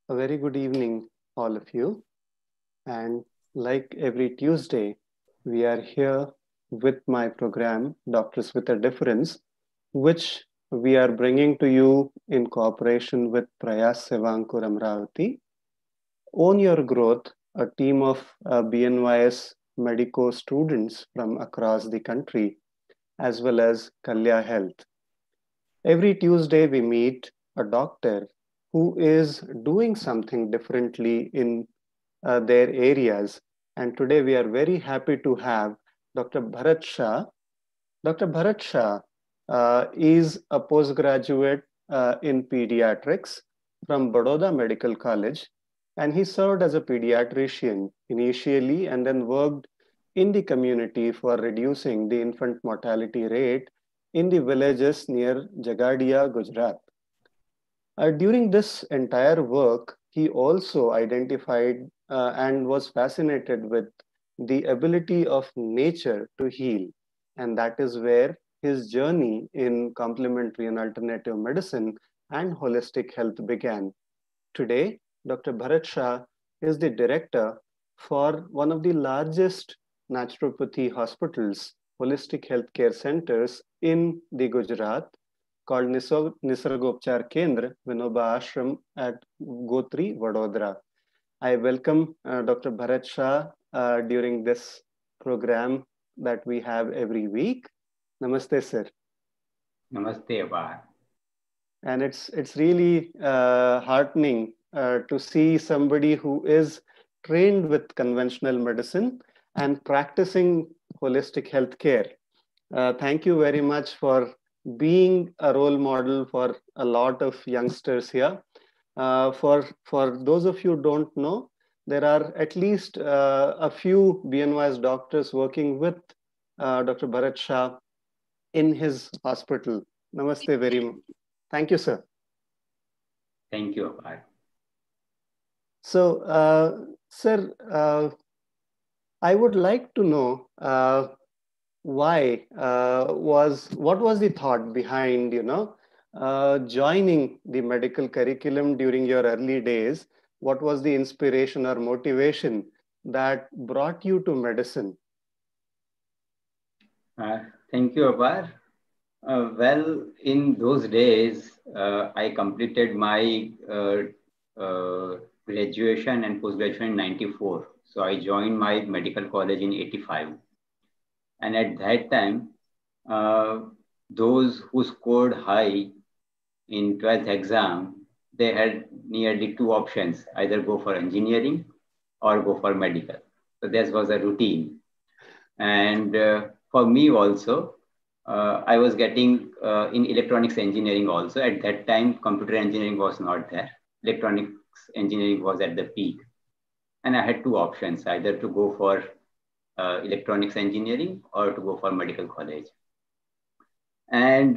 A very good evening, all of you. And like every Tuesday, we are here with my program, Doctors with a Difference, which we are bringing to you in cooperation with Prayas Sevankur Amravati. Own Your Growth, a team of BNYS Medico students from across the country, as well as Kalya Health. Every Tuesday, we meet a doctor who is doing something differently in their areas. And today, we are very happy to have Dr. Bharat Shah. Dr. Bharat Shah is a postgraduate in pediatrics from Baroda Medical College, and he served as a pediatrician initially and then worked in the community for reducing the infant mortality rate in the villages near Jagadia, Gujarat. During this entire work, he also identified and was fascinated with the ability of nature to heal. And that is where his journey in complementary and alternative medicine and holistic health began. Today, Dr. Bharat Shah is the director for one of the largest naturopathy hospitals, holistic healthcare centers in the Gujarat, called Nisargopchar Kendra, Vinoba Ashram at Gotri, Vadodara. I welcome Dr. Bharat Shah during this program that we have every week. Namaste, sir. Namaste, Abar. And it's really heartening to see somebody who is trained with conventional medicine and practicing holistic healthcare. Thank you very much for being a role model for a lot of youngsters here. For those of you who don't know, there are at least a few BNY's doctors working with Dr. Bharat Shah in his hospital. Namaste very much. Thank you, sir. Thank you, Abar. So, sir, I would like to know what was the thought behind, joining the medical curriculum during your early days? What was the inspiration or motivation that brought you to medicine? Thank you, Abar. Well, in those days, I completed my graduation and post-graduation in 94. So I joined my medical college in 85. And at that time, those who scored high in 12th exam, they had nearly two options, either go for engineering or go for medical. So this was a routine. And for me also, I was getting in electronics engineering also. At that time, computer engineering was not there. Electronics engineering was at the peak. And I had two options, either to go for electronics engineering or to go for medical college. And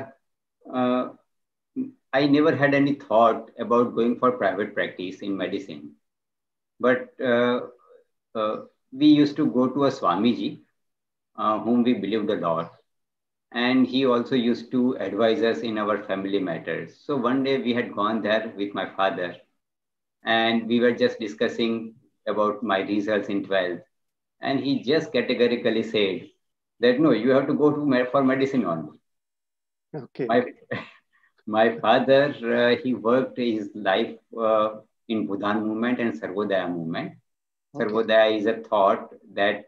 I never had any thought about going for private practice in medicine. But we used to go to a Swamiji, whom we believed a lot. And he also used to advise us in our family matters. So one day we had gone there with my father, and we were just discussing about my results in 12th. And he just categorically said that, no, you have to go for medicine only. Okay. My father, he worked his life in Budhan movement and Sarvodaya movement. Okay. Sarvodaya is a thought that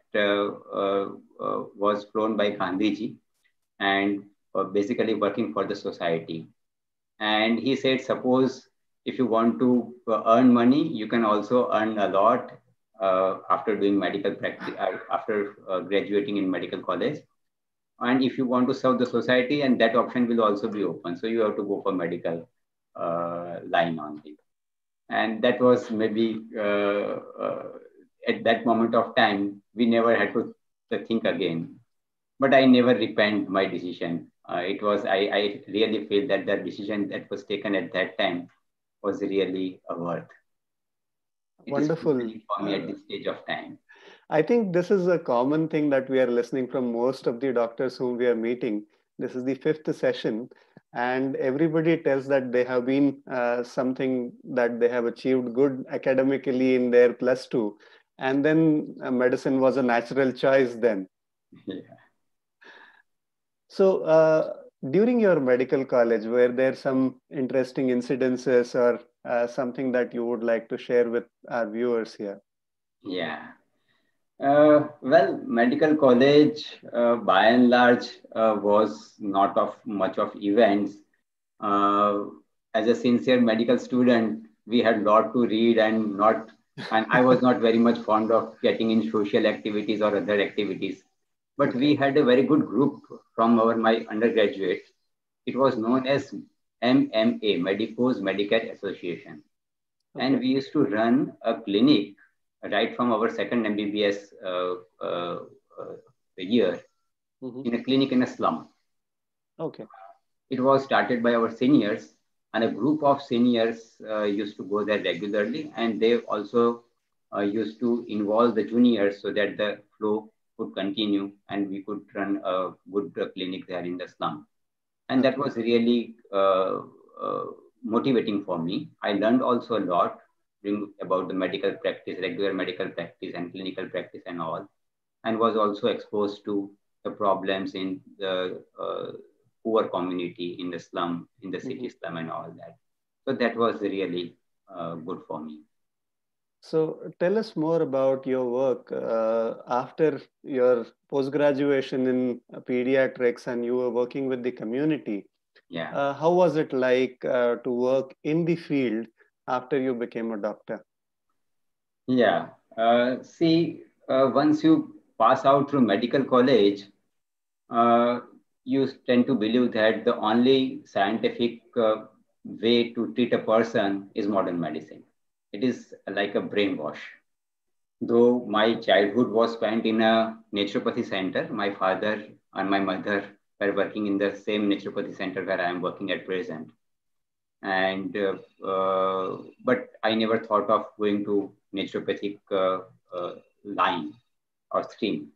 was flown by Gandhiji and basically working for the society. And he said, suppose if you want to earn money, you can also earn a lot after doing medical practice, after graduating in medical college. And if you want to serve the society, and that option will also be open. So you have to go for medical line only. And that was maybe at that moment of time, we never had to think again. But I never repent my decision. I really feel that the decision that was taken at that time was really a worth. Wonderful. For me at this stage of time. I think this is a common thing that we are listening from most of the doctors whom we are meeting. This is the 5th session. and everybody tells that they have been something that they have achieved good academically in their plus two, and then medicine was a natural choice then. Yeah. So, during your medical college, were there some interesting incidences or something that you would like to share with our viewers here? Yeah. Well, medical college, by and large, was not of much of events. Uh, as a sincere medical student, we had lot to read and I was not very much fond of getting in social activities or other activities. But we Okay. had a very good group from my undergraduates. It was known as MMA, Medicos Medicare Association, and Okay. we used to run a clinic right from our second MBBS uh, year Hmm. in a clinic in a slum. Okay. It was started by our seniors, and a group of seniors used to go there regularly, and they also used to involve the juniors so that the flow could continue and we could run a good clinic there in the slum. And that Okay. was really uh, motivating for me. I learned also a lot about the medical practice, regular medical practice, and clinical practice, and all, and was also exposed to the problems in the poor community in the slum, in the Hmm. city slum, and all that. So that was really good for me. So, tell us more about your work after your post graduation in pediatrics, and you were working with the community. Yeah, How was it like to work in the field after you became a doctor? yeah. See, once you pass out through medical college, uh, you tend to believe that the only scientific way to treat a person is modern medicine. It is like a brainwash. Though my childhood was spent in a naturopathy center, my father and my mother were working in the same naturopathy center where I am working at present. And but I never thought of going to naturopathic line or stream.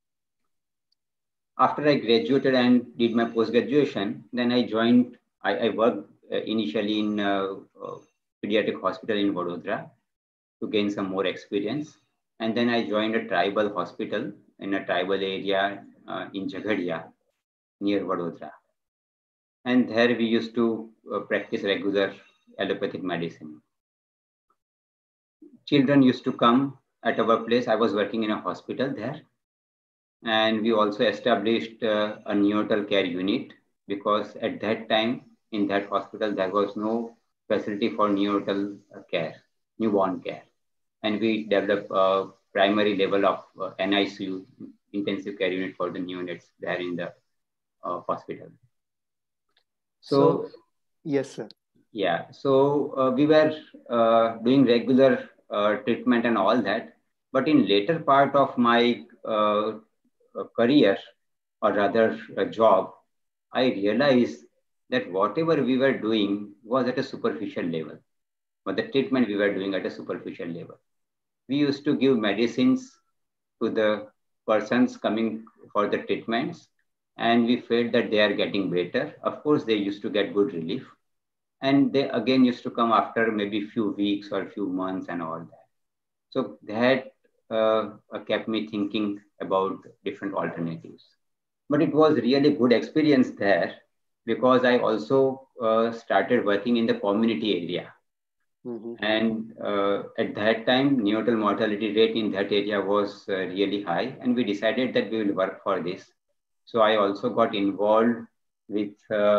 After I graduated and did my post graduation, then I joined. I worked initially in pediatric hospital in Vadodara to gain some more experience. And then I joined a tribal hospital in a tribal area in Jagadia near Vadodara. And there we used to practice regular allopathic medicine. Children used to come at our place. I was working in a hospital there. And we also established a neonatal care unit because at that time in that hospital there was no facility for neonatal care, newborn care. And we developed a primary level of NICU, intensive care unit for the neonates there in the hospital. So, So yes, sir. yeah, so we were doing regular treatment and all that. But in later part of my career, or rather a job, I realized that whatever we were doing was at a superficial level, but the treatment we were doing at a superficial level. We used to give medicines to the persons coming for the treatments, and we felt that they are getting better. Of course, they used to get good relief, and they again used to come after maybe few weeks or few months and all that. So that kept me thinking about different alternatives. But it was really good experience there because I also started working in the community area. Hmm. And at that time, neonatal mortality rate in that area was really high, and we decided that we will work for this. So I also got involved with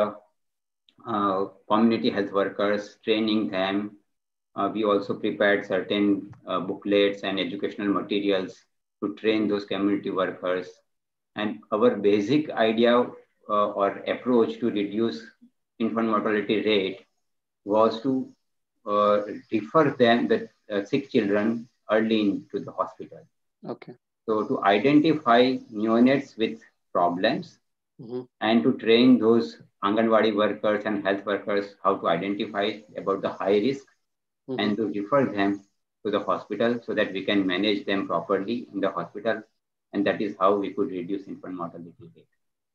community health workers, training them. We also prepared certain booklets and educational materials to train Hmm. those community workers. And our basic idea or approach to reduce infant mortality rate was to refer them, the sick children, early into the hospital. Okay. So to identify neonates with problems Hmm. and to train those Anganwadi workers and health workers how to identify about the high risk Hmm. and to refer them to the hospital so that we can manage them properly in the hospital. And that is how we could reduce infant mortality rate.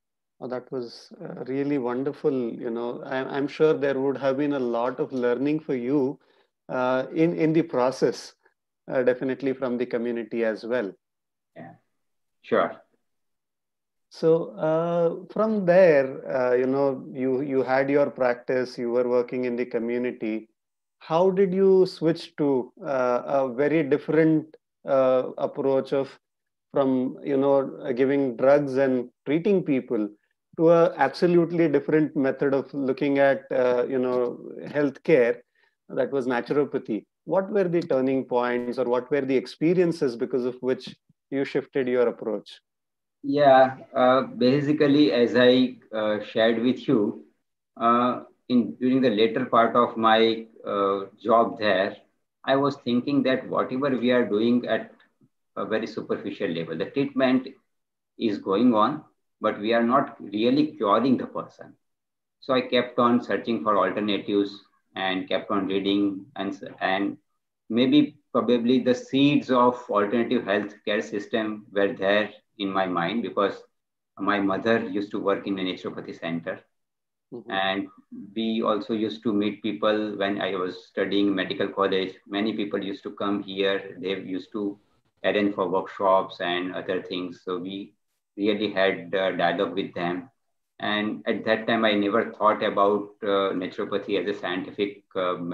That was really wonderful. I'm sure there would have been a lot of learning for you in the process, definitely from the community as well. Yeah, sure. So from there, you had your practice, you were working in the community. How did you switch to a very different approach of from giving drugs and treating people to a absolutely different method of looking at healthcare, that was naturopathy? What were the turning points, or what were the experiences because of which you shifted your approach? Yeah, basically, as I shared with you, in during the later part of my job there, I was thinking that whatever we are doing at a very superficial level, the treatment is going on, but we are not really curing the person. So I kept on searching for alternatives and kept on reading, and maybe probably the seeds of alternative healthcare system were there in my mind, because my mother used to work in a naturopathy center, Mhm. and we also used to meet people when I was studying medical college. Many people used to come here. They used to arrange for workshops and other things. So we really had dialogue with them. And at that time, I never thought about naturopathy as a scientific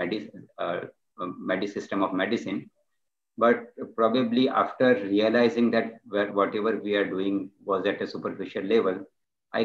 system of medicine. But probably after realizing that whatever we are doing was at a superficial level, I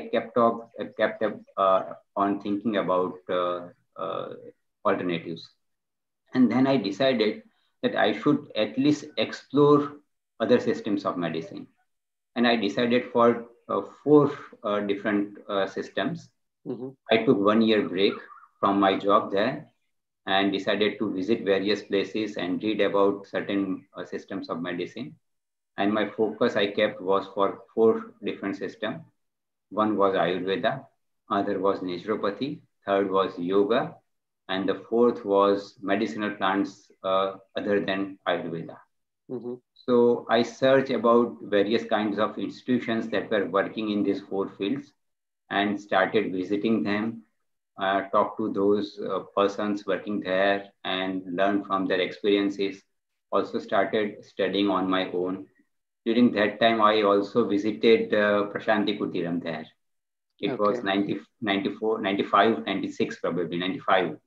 kept on thinking about alternatives. And then I decided that I should at least explore other systems of medicine. And I decided for four different systems. Mhm. I took 1 year break from my job there and decided to visit various places and read about certain systems of medicine. And my focus I kept was for four different systems. One was Ayurveda, other was naturopathy, third was yoga, and the fourth was medicinal plants other than Ayurveda. Mhm. So I searched about various kinds of institutions that were working in these four fields and started visiting them, talk to those persons working there and learn from their experiences. Also started studying on my own. During that time, I also visited Prashanti Kutiram there. It was Okay. 90, 94, 95, 96 probably, 95.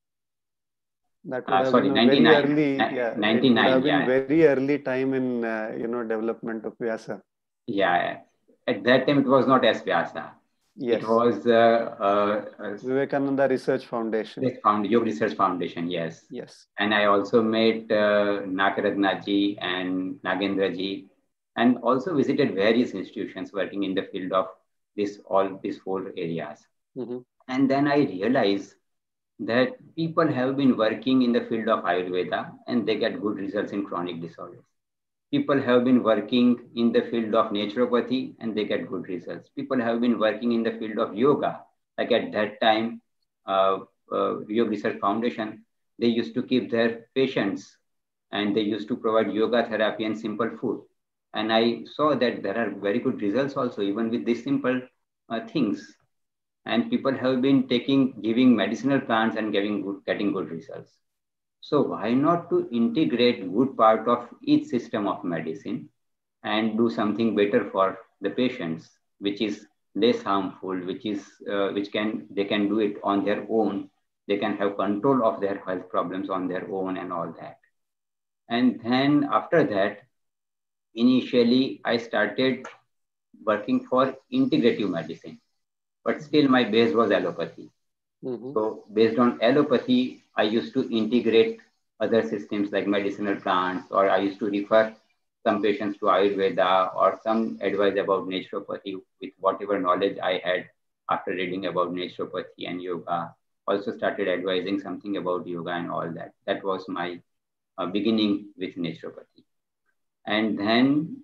That would have been Sorry, a very 99, early, yeah, it would 99, have been yeah. very early time in, development of Vyasa. Yeah, at that time it was not as Vyasa. It Yes. was Vivekananda Research Foundation. Yoga Research Foundation, yes. Yes. And I also met Nakaratna ji and Nagendra ji, and also visited various institutions working in the field of all these four areas. Mm-hmm. And then I realized that people have been working in the field of Ayurveda and they get good results in chronic disorders. People have been working in the field of naturopathy and they get good results. People have been working in the field of yoga. Like at that time, uh, Yoga Research Foundation, they used to keep their patients and they used to provide yoga therapy and simple food. And I saw that there are very good results also, even with these simple things. And people have been giving medicinal plants and getting good results. So why not to integrate good part of each system of medicine and do something better for the patients, which is less harmful, which can they can do it on their own. They can have control of their health problems on their own and all that. And then after that, initially I started working for integrative medicine, but still my base was allopathy. Mm-hmm. So based on allopathy, I used to integrate other systems like medicinal plants, or I used to refer some patients to Ayurveda or some advice about naturopathy with whatever knowledge I had after reading about naturopathy and yoga. Also started advising something about yoga and all that. That was my beginning with naturopathy. And then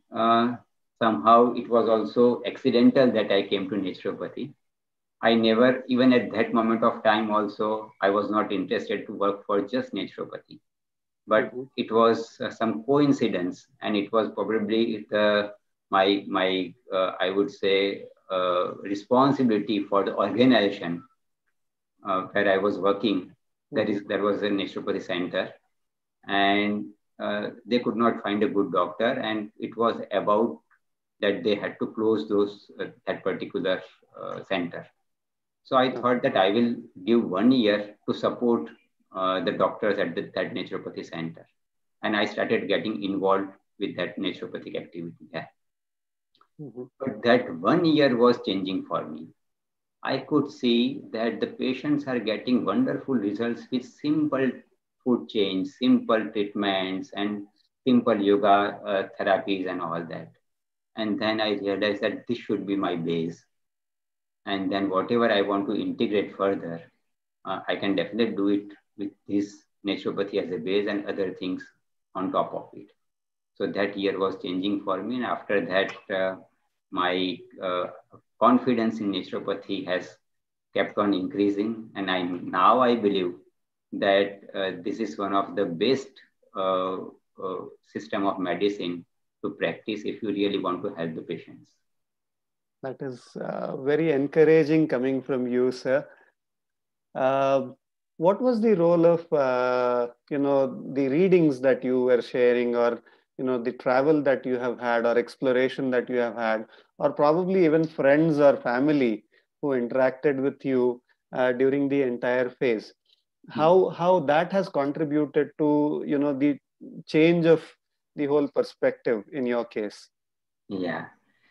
somehow it was also accidental that I came to naturopathy. I never, even at that moment of time, also, I was not interested to work for just naturopathy. But Mm-hmm. it was some coincidence, and it was probably I would say, responsibility for the organization where I was working. There was a naturopathy center, and they could not find a good doctor, and it was about that they had to close that particular center. So I thought that I will give 1 year to support the doctors at that naturopathy center, and I started getting involved with that naturopathic activity there. But that 1 year was changing for me. I could see that the patients are getting wonderful results with simple food change, simple treatments, and simple yoga therapies and all that. And then I realized that this should be my base. And then whatever I want to integrate further, I can definitely do it with this naturopathy as a base and other things on top of it. So that year was changing for me. And after that, my confidence in naturopathy has kept on increasing. And now I believe that this is one of the best system of medicine to practice if you really want to help the patients. That is very encouraging coming from you, sir. What was the role of, the readings that you were sharing, or, the travel that you have had, or exploration that you have had, or probably even friends or family who interacted with you during the entire phase? How that has contributed to, the change of the whole perspective in your case? Yeah.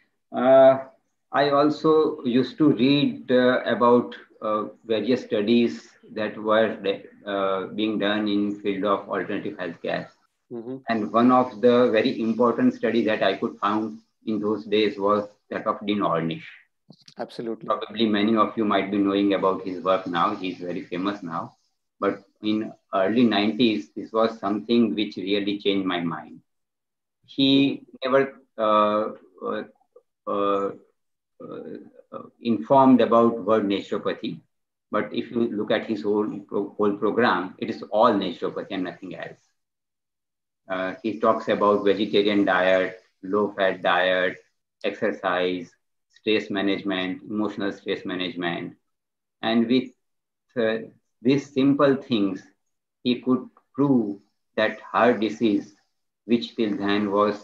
I also used to read about various studies that were being done in field of alternative healthcare. And one of the very important study that I could find in those days was that of Dean Ornish. Absolutely. Probably many of you might be knowing about his work now. He's very famous now. But in early 90s, this was something which really changed my mind. He never informed about word naturopathy, but if you look at his whole program, it is all naturopathy and nothing else. He talks about vegetarian diet, low-fat diet, exercise, stress management, emotional stress management, and with these simple things, he could prove that heart disease, which till then was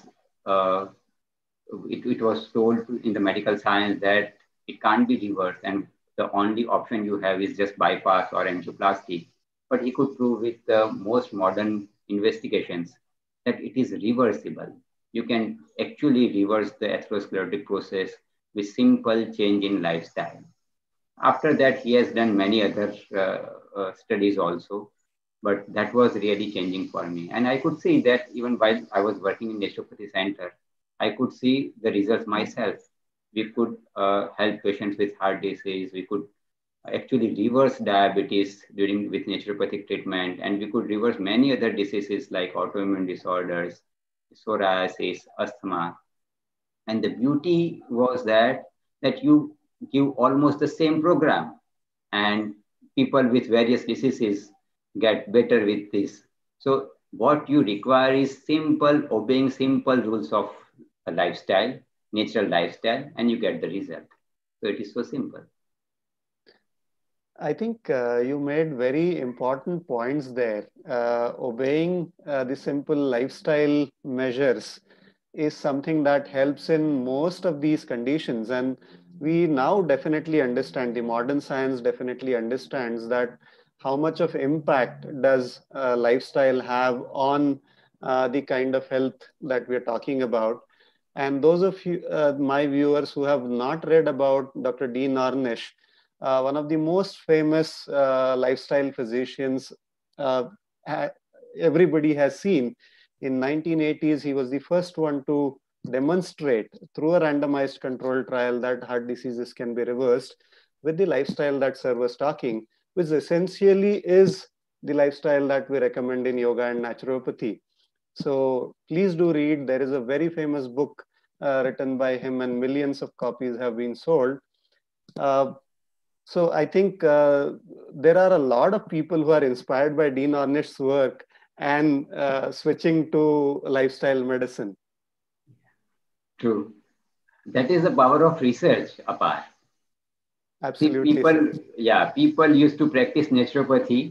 it was told in the medical science that it can't be reversed and the only option you have is just bypass or angioplasty. But he could prove with the most modern investigations that it is reversible. You can actually reverse the atherosclerotic process with simple change in lifestyle. After that, he has done many other studies also, but that was really changing for me. And I could see that even while I was working in naturopathy center, I could see the results myself. We could help patients with heart disease. We could actually reverse diabetes with naturopathic treatment, and we could reverse many other diseases like autoimmune disorders, psoriasis, asthma. And the beauty was that you give almost the same program, and people with various diseases get better with this. So what you require is obeying simple rules of a lifestyle, natural lifestyle, and you get the result. So it is so simple. I think you made very important points there. Obeying the simple lifestyle measures is something that helps in most of these conditions. And we now definitely understand, the modern science definitely understands that how much of impact does lifestyle have on the kind of health that we're talking about. And those of you, my viewers who have not read about Dr. Dean Ornish, one of the most famous lifestyle physicians everybody has seen. In 1980s, he was the first one to demonstrate through a randomized controlled trial that heart diseases can be reversed with the lifestyle that sir was talking, which essentially is the lifestyle that we recommend in yoga and naturopathy. So please do read. There is a very famous book written by him, and millions of copies have been sold. So I think there are a lot of people who are inspired by Dean Ornish's work and switching to lifestyle medicine. True. That is the power of research, Apar. See, Absolutely, sir. people used to practice naturopathy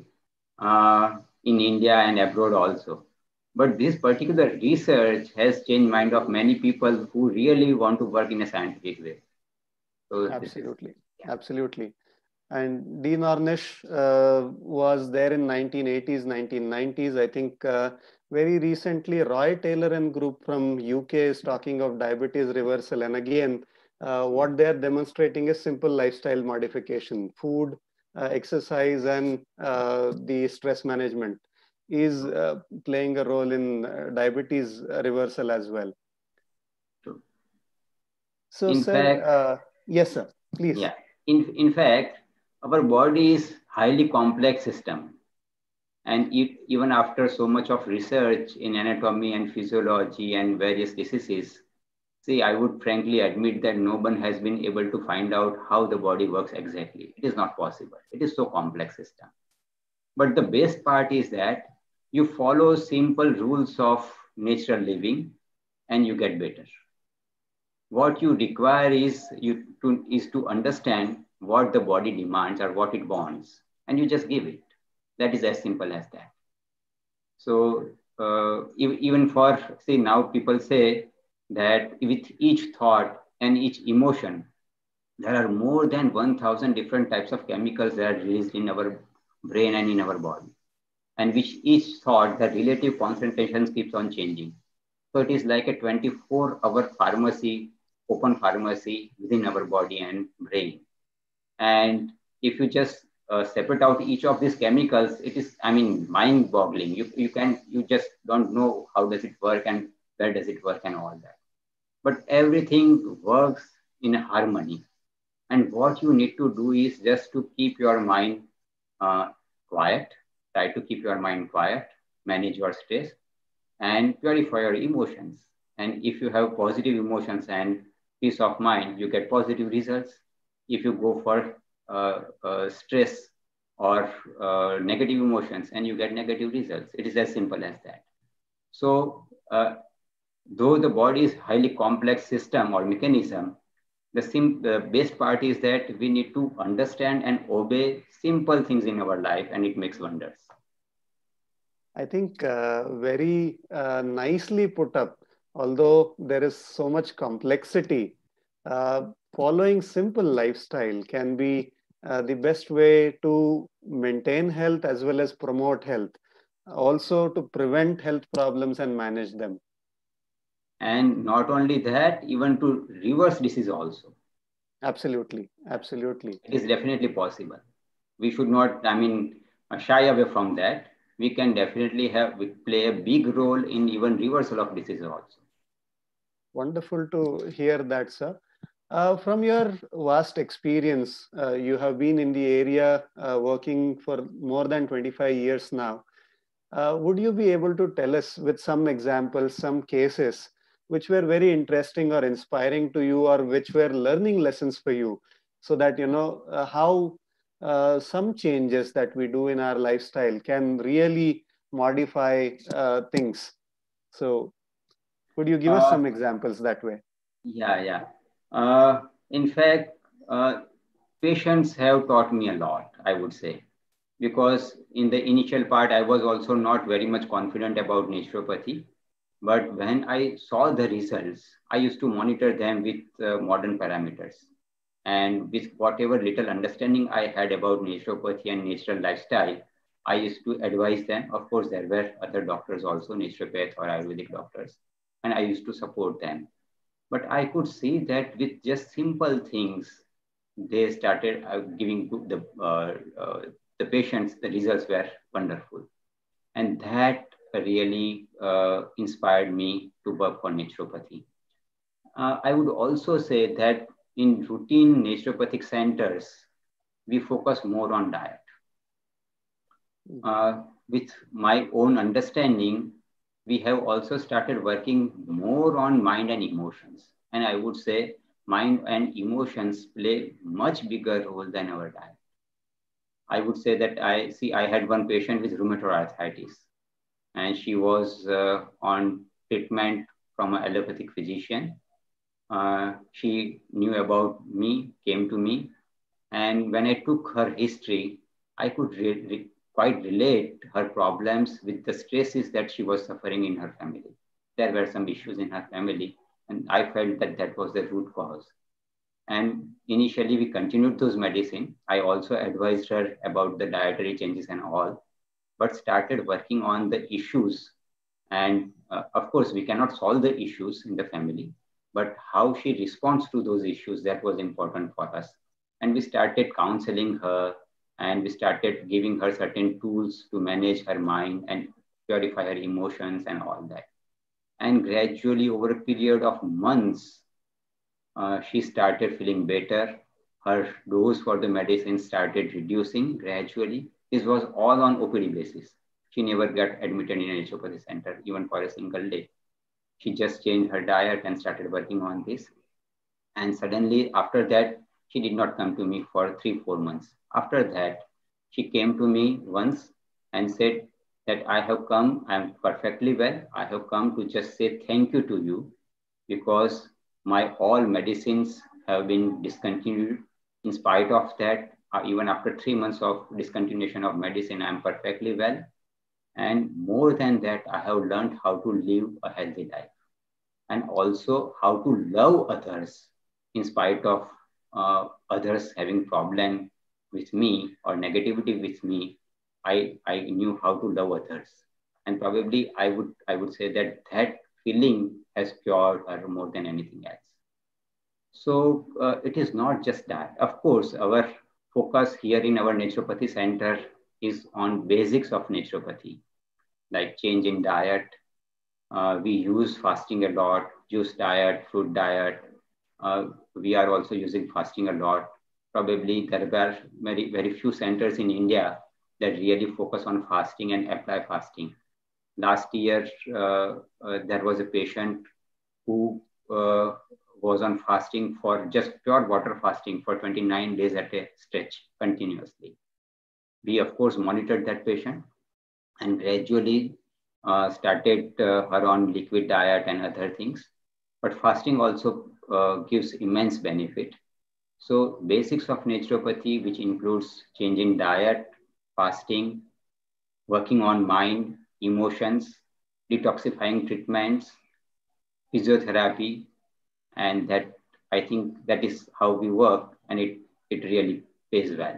in India and abroad also. But this particular research has changed mind of many people who really want to work in a scientific way. So this is, Absolutely. yeah. Absolutely. And Dean Ornish was there in 1980s, 1990s. I think very recently, Roy Taylor and group from UK is talking of diabetes reversal. And again, Yeah. what they are demonstrating is simple lifestyle modification, food, exercise, and the stress management is playing a role in diabetes reversal as well. True. So, In sir, fact, yes, sir, please. yeah. In fact, our body is highly complex system. And even after so much of research in anatomy and physiology and various diseases, see, I would frankly admit that no one has been able to find out how the body works exactly. It is not possible. It is so complex system. But the best part is that you follow simple rules of natural living and you get better. What you require is to understand what the body demands or what it wants, and you just give it. That is as simple as that. So even for, see, now people say that with each thought and each emotion, there are more than 1,000 different types of chemicals that are released in our brain and in our body, and which each thought, the relative concentrations keeps on changing. So it is like a 24-hour pharmacy, open pharmacy within our body and brain. And if you just separate out each of these chemicals, it is, I mean, mind boggling. You just don't know how does it work and where does it work and all that. But everything works in harmony. And what you need to do is just to keep your mind uh, quiet, try to keep your mind quiet, manage your stress, and purify your emotions. And if you have positive emotions and peace of mind, you get positive results. If you go for stress or negative emotions, and you get negative results, it is as simple as that. So, though the body is highly complex system or mechanism, the best part is that we need to understand and obey simple things in our life, and it makes wonders. I think very nicely put up. Although there is so much complexity, following simple lifestyle can be the best way to maintain health as well as promote health, also to prevent health problems and manage them. And not only that, even to reverse disease also. Absolutely, absolutely. It is definitely possible. We should not, I mean, shy away from that. We can definitely play a big role in even reversal of disease also. Wonderful to hear that, sir. From your vast experience, you have been in the area working for more than 25 years now. Would you be able to tell us with some examples, some cases which were very interesting or inspiring to you, or which were learning lessons for you, so that you know how some changes that we do in our lifestyle can really modify things? So, could you give us Uh, some examples that way? yeah. In fact, uh, patients have taught me a lot, I would say, because in the initial part, I was also not very much confident about naturopathy. But when I saw the results, I used to monitor them with modern parameters. And with whatever little understanding I had about naturopathy and natural lifestyle, I used to advise them. Of course, there were other doctors also, naturopath or Ayurvedic doctors, and I used to support them. But I could see that with just simple things, they started giving the patients, the results were wonderful. And that really inspired me to work for naturopathy. I would also say that in routine naturopathic centers, we focus more on diet. With my own understanding, we have also started working more on mind and emotions. And I would say mind and emotions play much bigger role than our diet. I would say that I had one patient with rheumatoid arthritis, and she was on treatment from an allopathic physician. She knew about me, came to me, and when I took her history, I could quite relate her problems with the stresses that she was suffering in her family. There were some issues in her family, and I felt that that was the root cause. And initially, we continued those medicine. I also advised her about the dietary changes and all, but started working on the issues. And of course, we cannot solve the issues in the family, but how she responds to those issues, that was important for us. And we started counseling her, and we started giving her certain tools to manage her mind and purify her emotions and all that. And gradually, over a period of months, she started feeling better. Her dose for the medicine started reducing gradually. This was all on OPD basis. She never got admitted in a naturopathy center, even for a single day. She just changed her diet and started working on this. And suddenly, after that, she did not come to me for 3-4 months. After that, she came to me once and said that I have come, I am perfectly well. I have come to just say thank you to you because my all medicines have been discontinued. In spite of that, even after 3 months of discontinuation of medicine, I'm perfectly well. And more than that, I have learned how to live a healthy life and also how to love others in spite of others having problem with me or negativity with me. I knew how to love others. And probably I would say that that feeling has cured her more than anything else. So it is not just that. Of course, our focus here in our naturopathy center is on basics of naturopathy, like change in diet. We use fasting a lot, juice diet, fruit diet. We are also using fasting a lot. Probably there were very, very few centers in India that really focus on fasting and apply fasting. Last year, there was a patient who was on fasting for just pure water fasting for 29 days at a stretch continuously. We, of course, monitored that patient and gradually started her on liquid diet and other things. But fasting also gives immense benefit. So basics of naturopathy, which includes changing diet, fasting, working on mind, emotions, detoxifying treatments, physiotherapy, and that I think that is how we work, and it really pays well.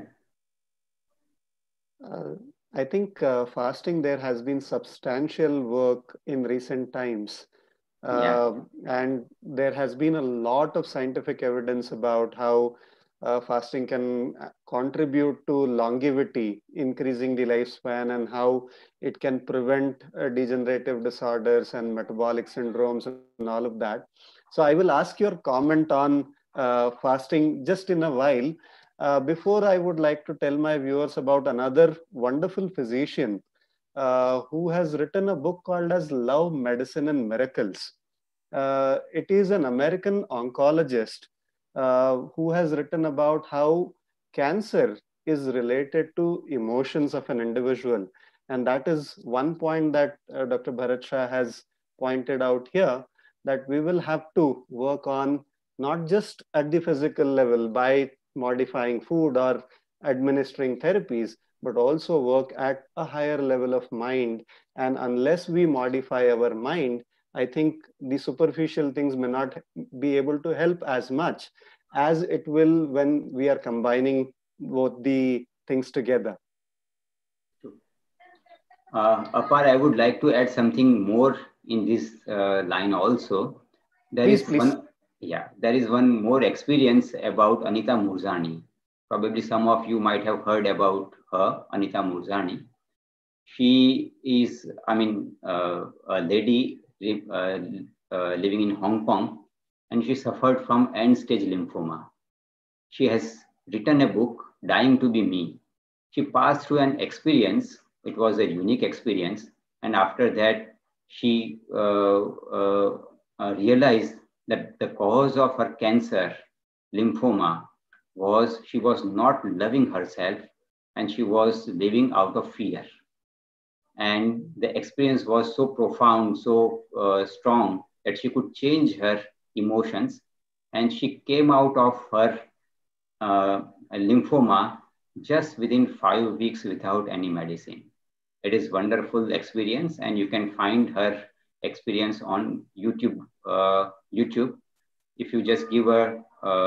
Uh, I think fasting, there has been substantial work in recent times. Yeah, And there has been a lot of scientific evidence about how fasting can contribute to longevity, increasing the lifespan, and how it can prevent degenerative disorders and metabolic syndromes and all of that. So I will ask your comment on fasting just in a while. Before, I would like to tell my viewers about another wonderful physician who has written a book called as Love, Medicine, and Miracles. It is an American oncologist who has written about how cancer is related to emotions of an individual. And that is one point that Dr. Bharat Shah has pointed out here, that we will have to work on not just at the physical level by modifying food or administering therapies, but also work at a higher level of mind. And unless we modify our mind, I think the superficial things may not be able to help as much as it will when we are combining both the things together. Apart, I would like to add something more in this line also. There Please, is please. one, yeah, there is one more experience about Anita Murzani. Probably some of you might have heard about her, Anita Murzani. She is, I mean, a lady living in Hong Kong, and she suffered from end-stage lymphoma. She has written a book, Dying to be Me. She passed through an experience. It was a unique experience. And after that, she realized that the cause of her cancer, lymphoma, was she was not loving herself and she was living out of fear. And the experience was so profound, so strong that she could change her emotions and she came out of her lymphoma just within 5 weeks without any medicine. It is wonderful experience, and you can find her experience on YouTube. YouTube, if you just give a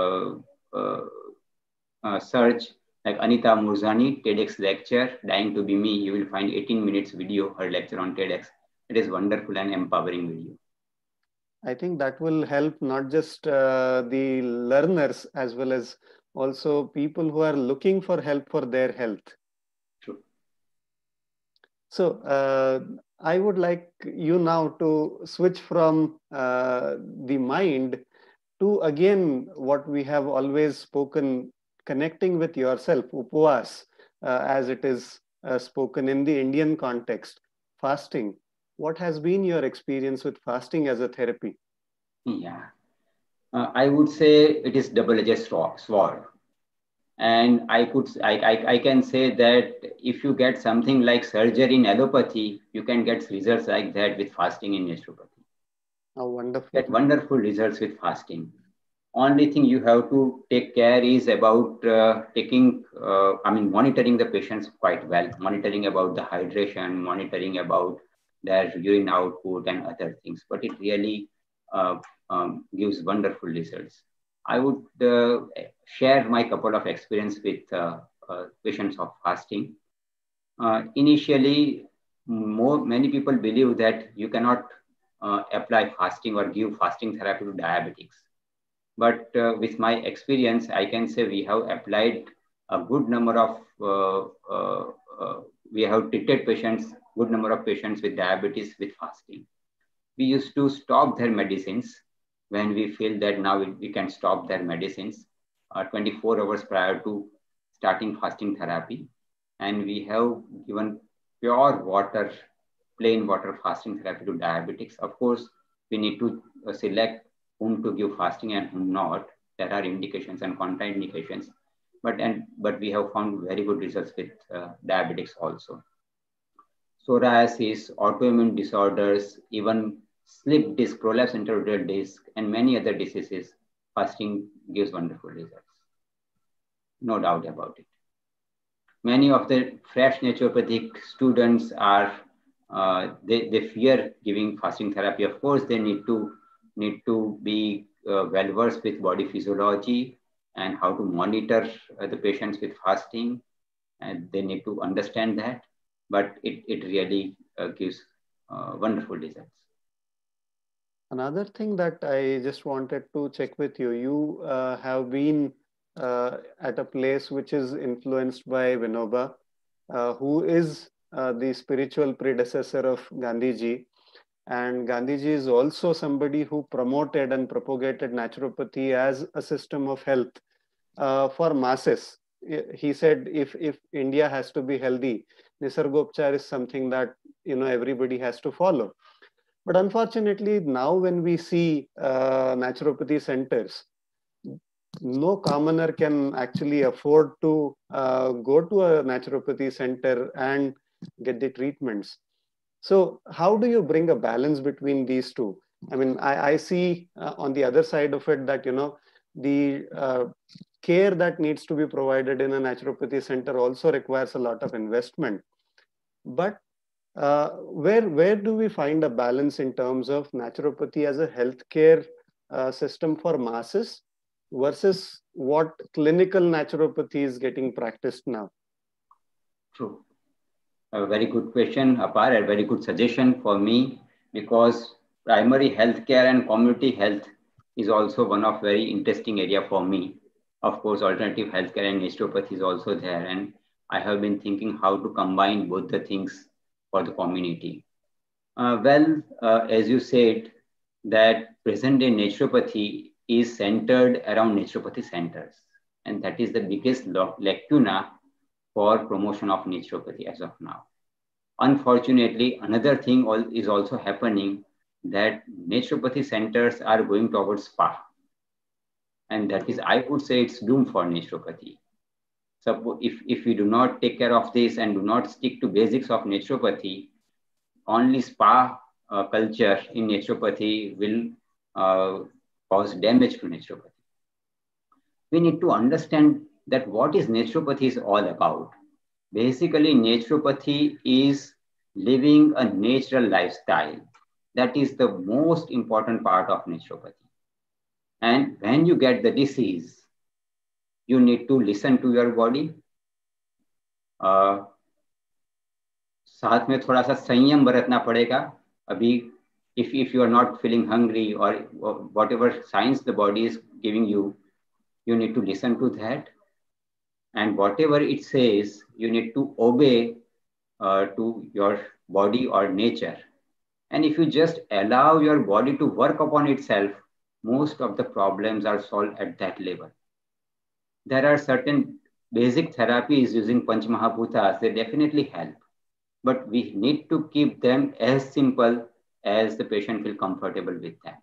search like Anita Murzani TEDx lecture, Dying to be Me, you will find 18 minutes video, her lecture on TEDx. It is wonderful and empowering video. I think that will help not just the learners as well as also people who are looking for help for their health. True. So I would like you now to switch from the mind to again what we have always spoken, connecting with yourself, upvas, as it is spoken in the Indian context, fasting. What has been your experience with fasting as a therapy? Yeah, I would say it is double-edged sword. And I can say that if you get something like surgery in allopathy, you can get results like that with fasting in naturopathy. Oh, wonderful. Get wonderful results with fasting. Only thing you have to take care is about monitoring the patients quite well, monitoring about the hydration, monitoring about their urine output and other things. But it really gives wonderful results. I would share my couple of experience with patients of fasting. Initially, many people believe that you cannot apply fasting or give fasting therapy to diabetics. But with my experience, I can say we have applied a good number of, we have treated patients, good number of patients with diabetes with fasting. We used to stop their medicines when we feel that now we can stop their medicines 24 hours prior to starting fasting therapy. And we have given pure water, plain water fasting therapy to diabetics. Of course, we need to select whom to give fasting and whom not. There are indications and contraindications, but we have found very good results with diabetics also. Psoriasis, autoimmune disorders, even slip disc, prolapse interrotary disc, and many other diseases, fasting gives wonderful results. No doubt about it. Many of the fresh naturopathic students are, they fear giving fasting therapy. Of course, they need to be well versed with body physiology and how to monitor the patients with fasting, and they need to understand that. But it really gives wonderful results. Another thing that I just wanted to check with you, you have been at a place which is influenced by Vinoba, who is the spiritual predecessor of Gandhiji. And Gandhiji is also somebody who promoted and propagated naturopathy as a system of health for masses. He said, if India has to be healthy, Nisargopchar is something that everybody has to follow. But unfortunately, now when we see naturopathy centers, no commoner can actually afford to go to a naturopathy center and get the treatments. So how do you bring a balance between these two? I mean, I see on the other side of it that, the care that needs to be provided in a naturopathy center also requires a lot of investment. But where do we find a balance in terms of naturopathy as a healthcare system for masses versus what clinical naturopathy is getting practiced now? True. A very good question, Apar, a very good suggestion for me, because primary healthcare and community health is also one of very interesting area for me. Of course, alternative healthcare and naturopathy is also there, and I have been thinking how to combine both the things for the community. As you said, that present-day naturopathy is centered around naturopathy centers, and that is the biggest lacuna for promotion of naturopathy as of now. Unfortunately, another thing is also happening, that naturopathy centers are going towards spa. And that is, I would say, it's doomed for naturopathy. So if we do not take care of this and do not stick to basics of naturopathy, only spa culture in naturopathy will cause damage to naturopathy. we need to understand that what is naturopathy is all about. Basically, naturopathy is living a natural lifestyle. That is the most important part of naturopathy. And when you get the disease, you need to listen to your body. साथ में थोड़ा सा संयम बरतना पड़ेगा. अभी if you are not feeling hungry or whatever signs the body is giving you, you need to listen to that. And whatever it says, you need to obey to your body or nature. And if you just allow your body to work upon itself, most of the problems are solved at that level. There are certain basic therapies using Panch Mahabhutas, they definitely help. But we need to keep them as simple as the patient feel comfortable with that.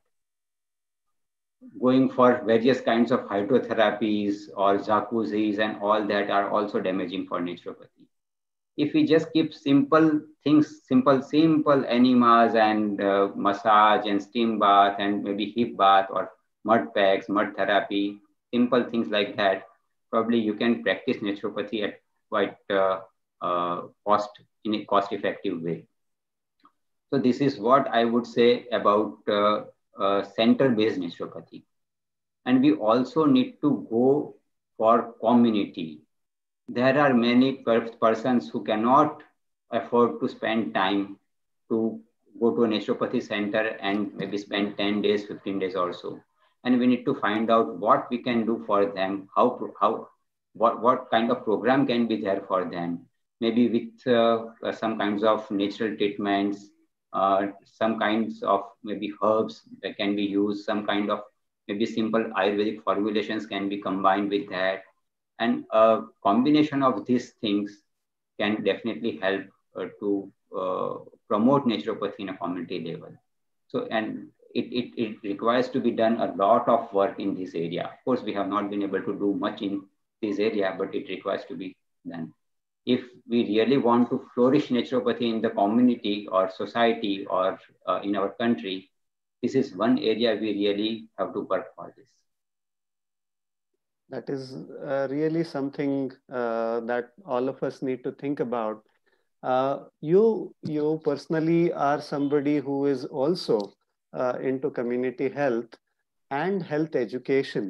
Going for various kinds of hydrotherapies or jacuzzis and all that are also damaging for naturopathy. If we just keep simple things, simple enemas and massage and steam bath and maybe hip bath or mud packs, mud therapy, simple things like that, probably you can practice naturopathy at quite in a cost-effective way. So this is what I would say about center-based naturopathy. And we also need to go for community. There are many persons who cannot afford to spend time to go to a naturopathy center and maybe spend 10 days, 15 days or so. And we need to find out what we can do for them, what kind of program can be there for them. Maybe with some kinds of natural treatments, some kinds of maybe herbs that can be used, some kind of maybe simple Ayurvedic formulations can be combined with that. And a combination of these things can definitely help to promote naturopathy in a community level. So, and it requires to be done a lot of work in this area. Of course, we have not been able to do much in this area, but it requires to be done. If we really want to flourish naturopathy in the community or society or in our country, this is one area we really have to work for this. That is really something that all of us need to think about. You personally are somebody who is also into community health and health education.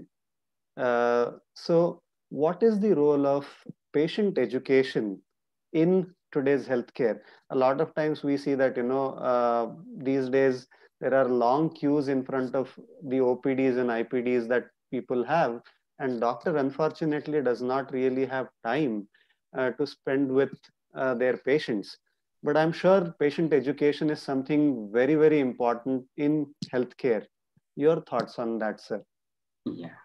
So what is the role of patient education in today's healthcare? A lot of times we see that, these days there are long queues in front of the OPDs and IPDs that people have, and doctor unfortunately does not really have time to spend with their patients. But I'm sure patient education is something very, very important in healthcare. Your thoughts on that, sir? Yeah.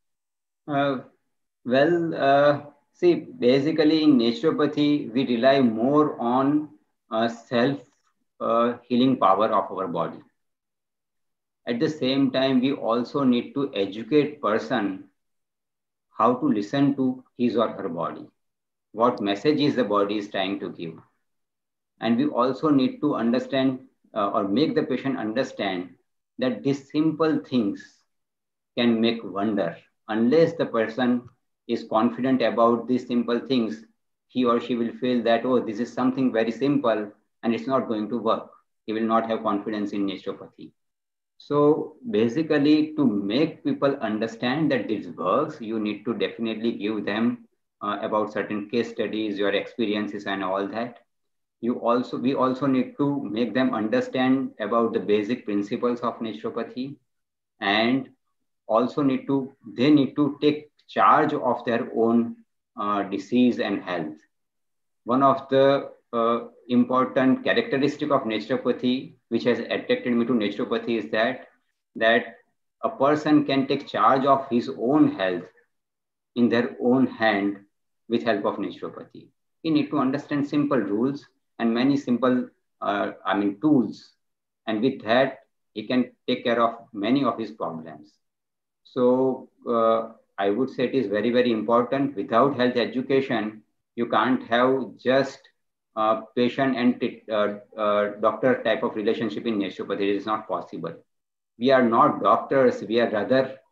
See, basically in naturopathy, we rely more on self-healing power of our body. At the same time, we also need to educate person how to listen to his or her body, what messages the body is trying to give. And we also need to understand or make the patient understand that these simple things can make wonder. Unless the person is confident about these simple things, he or she will feel that, oh, this is something very simple and it's not going to work. He will not have confidence in naturopathy. So basically, to make people understand that this works, you need to definitely give them about certain case studies, your experiences and all that. We also need to make them understand about the basic principles of naturopathy, and also need to take charge of their own disease and health. One of the important characteristic of naturopathy, which has attracted me to naturopathy, is that a person can take charge of his own health in their own hand with help of naturopathy. He need to understand simple rules and many simple tools, and with that he can take care of many of his problems. So I would say it is very, very important. Without health education, you can't have just patient and doctor type of relationship in naturopathy. It is not possible. We are not doctors. We are rather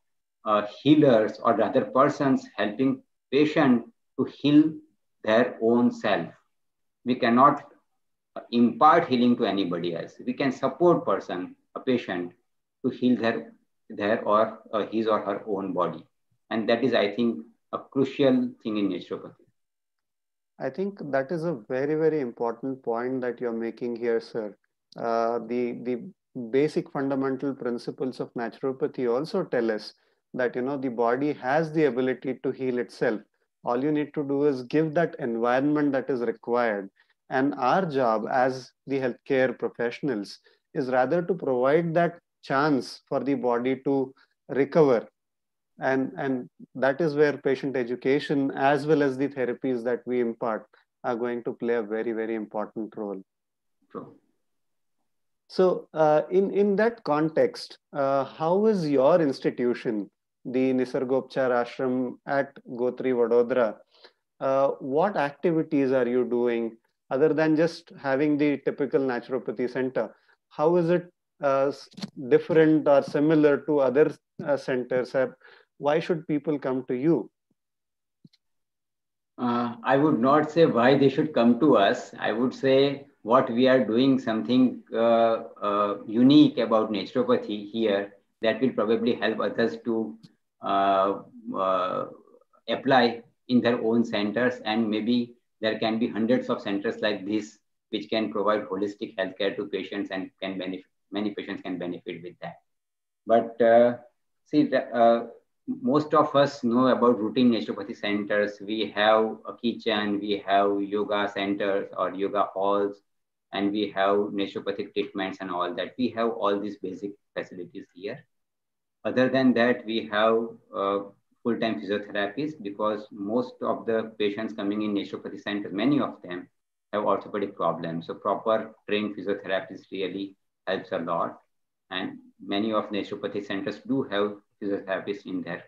healers or rather persons helping patient to heal their own self. We cannot impart healing to anybody else. We can support a patient to heal their or his or her own body. And that is, I think, a crucial thing in naturopathy. I think that is a very, very important point that you're making here, sir. The basic fundamental principles of naturopathy also tell us that the body has the ability to heal itself. All you need to do is give that environment that is required. And our job as the healthcare professionals is rather to provide that chance for the body to recover, and that is where patient education as well as the therapies that we impart are going to play a very, very important role. True. So in that context, how is your institution, the Nisargopchar Ashram at Gotri Vadodara, what activities are you doing other than just having the typical naturopathy center? How is it different or similar to other centers? Why should people come to you? I would not say why they should come to us. I would say what we are doing something unique about naturopathy here that will probably help others to apply in their own centers, and maybe there can be hundreds of centers like this which can provide holistic healthcare to patients and can benefit, many patients can benefit with that. But see, most of us know about routine naturopathy centers. We have a kitchen, we have yoga centers or yoga halls, and we have naturopathic treatments and all that. We have all these basic facilities here. Other than that, we have full-time physiotherapists, because most of the patients coming in naturopathy centers, many of them have orthopedic problems. So proper trained physiotherapists really helps a lot. And many of naturopathy centers do have physiotherapists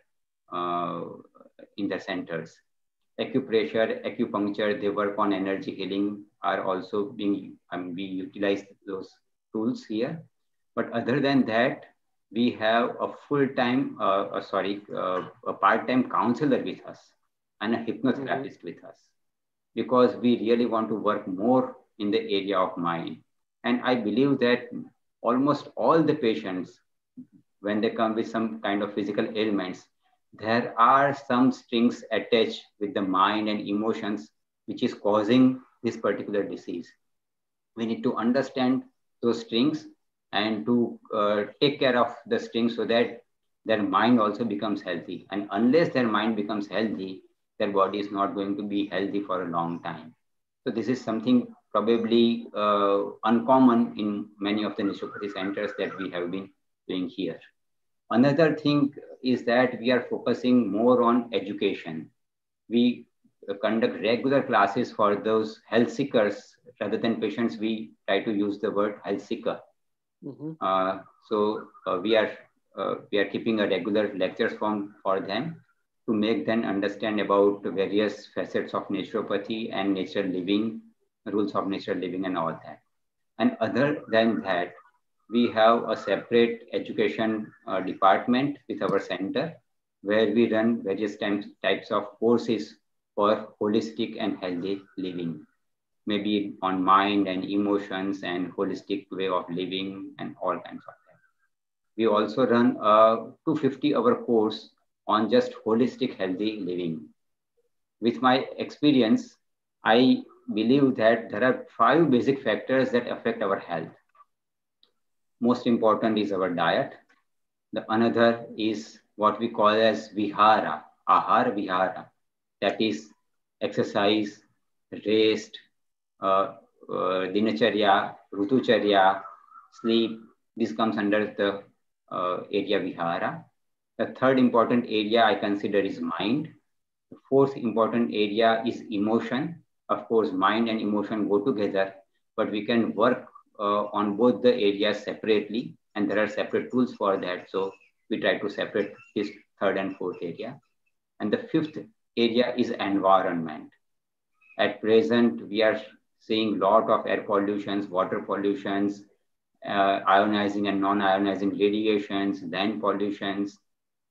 in their centers. Acupressure, acupuncture, they work on energy healing, are also being, we utilize those tools here. But other than that, we have a full-time, a part-time counselor with us and a hypnotherapist with us, because we really want to work more in the area of mind. And I believe that almost all the patients, when they come with some kind of physical ailments, there are some strings attached with the mind and emotions, which is causing this particular disease. We need to understand those strings and to take care of the strings so that their mind also becomes healthy. And unless their mind becomes healthy, their body is not going to be healthy for a long time. So this is something probably uncommon in many of the naturopathy centers that we have been doing here. Another thing is that we are focusing more on education. We conduct regular classes for those health seekers. Rather than patients, we try to use the word health seeker. So we are keeping a regular lecture form for them to make them understand about various facets of naturopathy and natural living, rules of natural living and all that. And other than that, we have a separate education department with our center, where we run various types of courses for holistic and healthy living, maybe on mind and emotions and holistic way of living and all kinds of that. We also run a 250-hour course on just holistic healthy living. With my experience, I believe that there are 5 basic factors that affect our health. Most important is our diet. The another is what we call as vihara, ahara vihara. That is exercise, rest, dinacharya, rutucharya, sleep. This comes under the area vihara. The third important area I consider is mind. The fourth important area is emotion. Of course, mind and emotion go together, but we can work on both the areas separately, and there are separate tools for that. So we try to separate this third and fourth area. And the fifth area is environment. At present, we are seeing a lot of air pollutions, water pollutions, ionizing and non-ionizing radiations, land pollutions.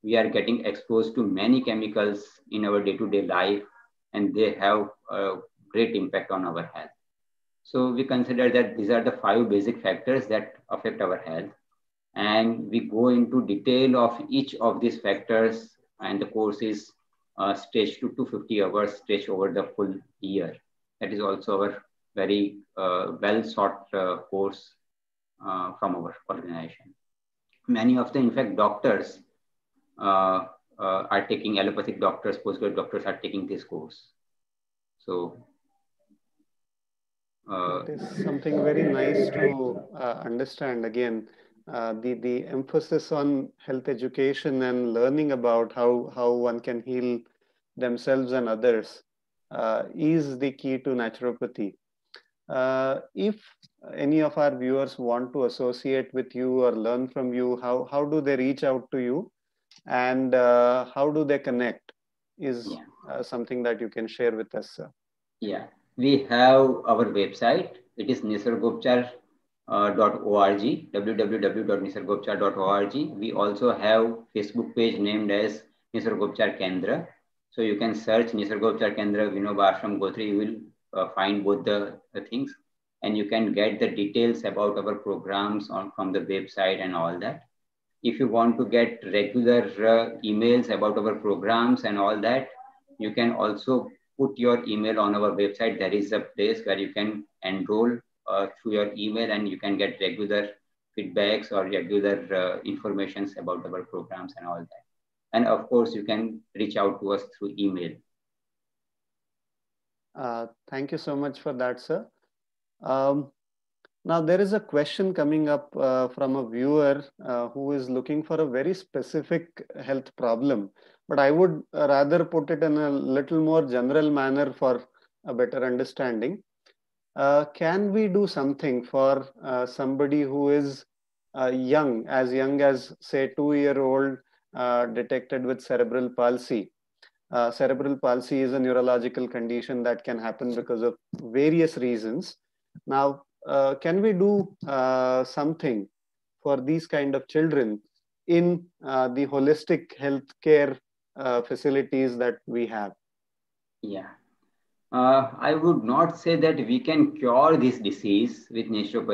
we are getting exposed to many chemicals in our day-to-day life, and they have a great impact on our health. So we consider that these are the 5 basic factors that affect our health. And we go into detail of each of these factors, and the course is stretched to 250 hours, stretched over the full year. That is also our very well sought course from our organization. Many of the, in fact, doctors are taking, allopathic doctors, postgraduate doctors are taking this course. So it is something very nice to understand. Again, the emphasis on health education and learning about how one can heal themselves and others is the key to naturopathy. If any of our viewers want to associate with you or learn from you, how do they reach out to you, and how do they connect is something that you can share with us, sir. Yeah, we have our website. It is nisargopchar.org, www.nisargopchar.org. We also have Facebook page named as Nisargopchar Kendra. So you can search Nisargopchar Kendra, Vinoba Ashram Gotri. You will find both the things, and you can get the details about our programs from the website and all that. If you want to get regular emails about our programs and all that, you can also put your email on our website. There is a place where you can enroll through your email, and you can get regular feedbacks or regular informations about our programs and all that. And of course, you can reach out to us through email. Thank you so much for that, sir. Now, there is a question coming up from a viewer who is looking for a very specific health problem, but I would rather put it in a little more general manner for a better understanding. Can we do something for somebody who is young as say 2-year-old detected with cerebral palsy? Cerebral palsy is a neurological condition that can happen because of various reasons. Now, can we do something for these kind of children in the holistic healthcare facilities that we have? Yeah. I would not say that we can cure this disease with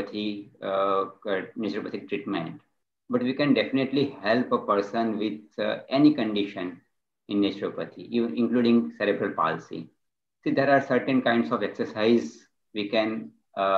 naturopathic treatment, but we can definitely help a person with any condition in naturopathy, even including cerebral palsy. See, there are certain kinds of exercise we can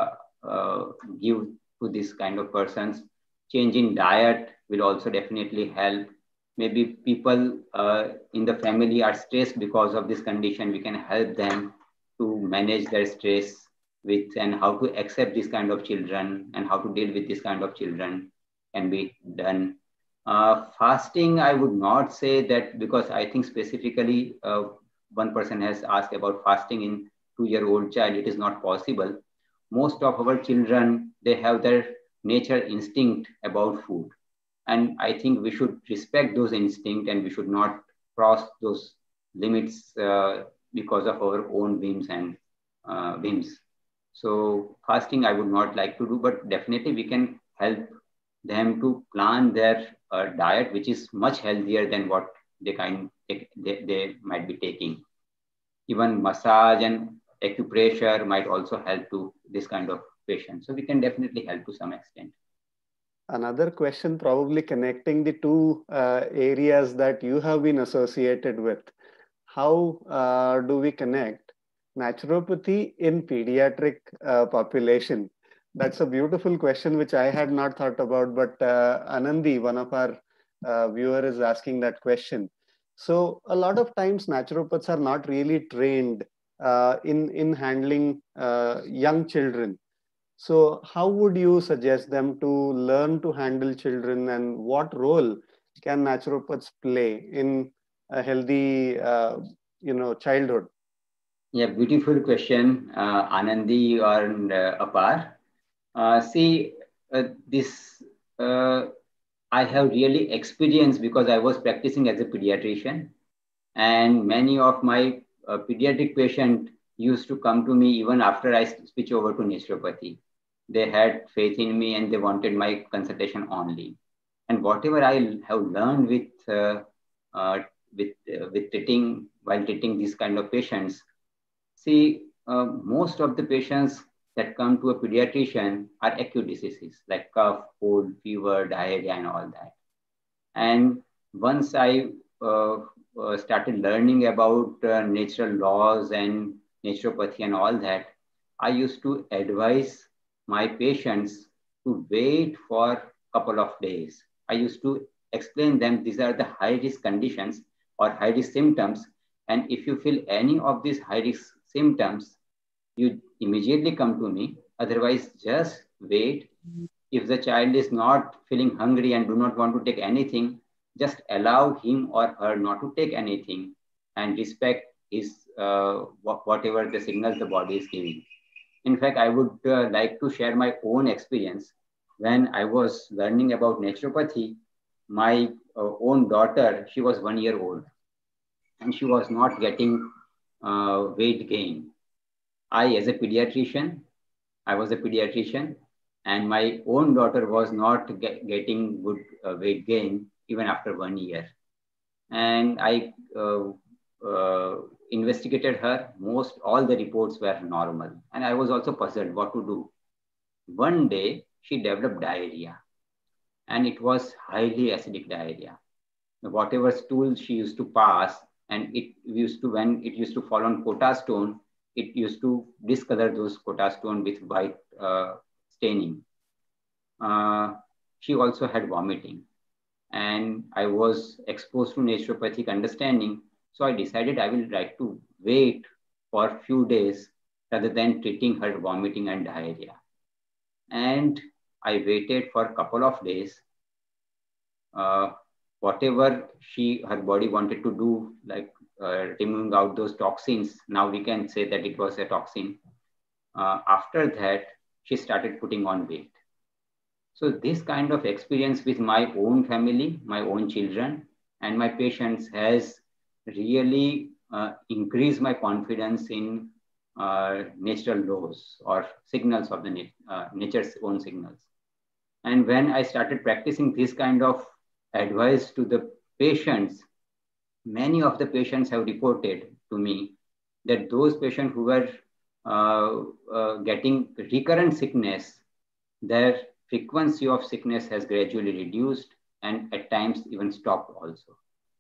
give to this kind of persons. Change in diet will also definitely help. Maybe people in the family are stressed because of this condition. We can help them to manage their stress with, and how to accept this kind of children and how to deal with this kind of children can be done. Fasting, I would not say that, because I think specifically one person has asked about fasting in 2-year-old child. It is not possible. Most of our children, they have their nature instinct about food. And I think we should respect those instincts, and we should not cross those limits because of our own whims and whims. So fasting, I would not like to do, but definitely we can help them to plan their diet, which is much healthier than what they might be taking. Even massage and acupressure might also help to this kind of patient. So we can definitely help to some extent. Another question, probably connecting the two areas that you have been associated with. How do we connect naturopathy in pediatric population? That's a beautiful question, which I had not thought about, but Anandi, one of our viewer, is asking that question. So a lot of times naturopaths are not really trained in handling young children. So how would you suggest them to learn to handle children, and what role can naturopaths play in a healthy, childhood? Yeah, beautiful question, Anandi or Apar. This I have really experienced because I was practicing as a pediatrician, and many of my pediatric patients used to come to me even after I switch over to naturopathy. They had faith in me and they wanted my consultation only. And whatever I have learned with uh, with treating while treating these kind of patients. See, most of the patients that come to a pediatrician are acute diseases like cough, cold, fever, diarrhea, and all that. And once I started learning about natural laws and naturopathy and all that, I used to advise my patients to wait for a couple of days. I used to explain them these are the high risk conditions or high risk symptoms. And if you feel any of these high risk symptoms, you immediately come to me. Otherwise, just wait. If the child is not feeling hungry and do not want to take anything, just allow him or her not to take anything and respect his whatever the signals the body is giving. In fact, I would like to share my own experience. When I was learning about naturopathy, my own daughter, she was 1 year old and she was not getting weight gain. As a pediatrician, I was a pediatrician, and my own daughter was not getting good weight gain even after 1 year. And I investigated her. Most all the reports were normal, and I was also puzzled what to do. One day, she developed diarrhea, and it was highly acidic diarrhea. Whatever stool she used to pass, and it used to when it used to fall on quota stone, it used to discolor those quota stone with white staining. She also had vomiting, and I was exposed to naturopathic understanding. So I decided I will like to wait for a few days rather than treating her vomiting and diarrhea. And I waited for a couple of days. Whatever her body wanted to do, like removing out those toxins, now we can say that it was a toxin. After that, she started putting on weight. So this kind of experience with my own family, my own children, and my patients has really increased my confidence in natural laws or signals of the nature's own signals. And when I started practicing this kind of advice to the patients, many of the patients have reported to me that those patients who were getting recurrent sickness, their frequency of sickness has gradually reduced and at times even stopped also.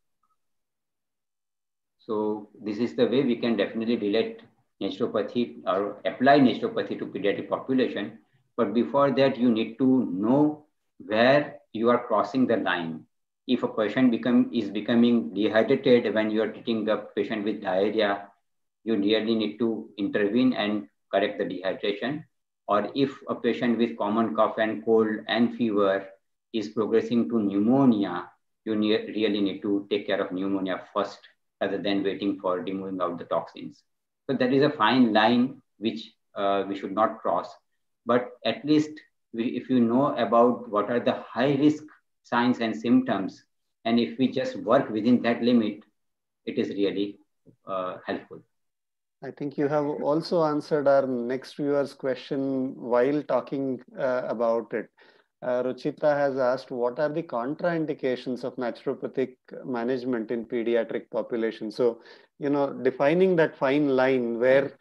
So this is the way we can definitely relate naturopathy or apply naturopathy to pediatric population. But before that, you need to know where you are crossing the line. If a patient is becoming dehydrated when you are treating the patient with diarrhea, you really need to intervene and correct the dehydration. Or if a patient with common cough and cold and fever is progressing to pneumonia, you really need to take care of pneumonia first rather than waiting for removing out the toxins. So that is a fine line which we should not cross. But at least if you know about what are the high risk signs and symptoms, and if we just work within that limit, it is really helpful. I think you have also answered our next viewer's question while talking about it. Ruchita has asked, what are the contraindications of naturopathic management in pediatric population? So, defining that fine line where,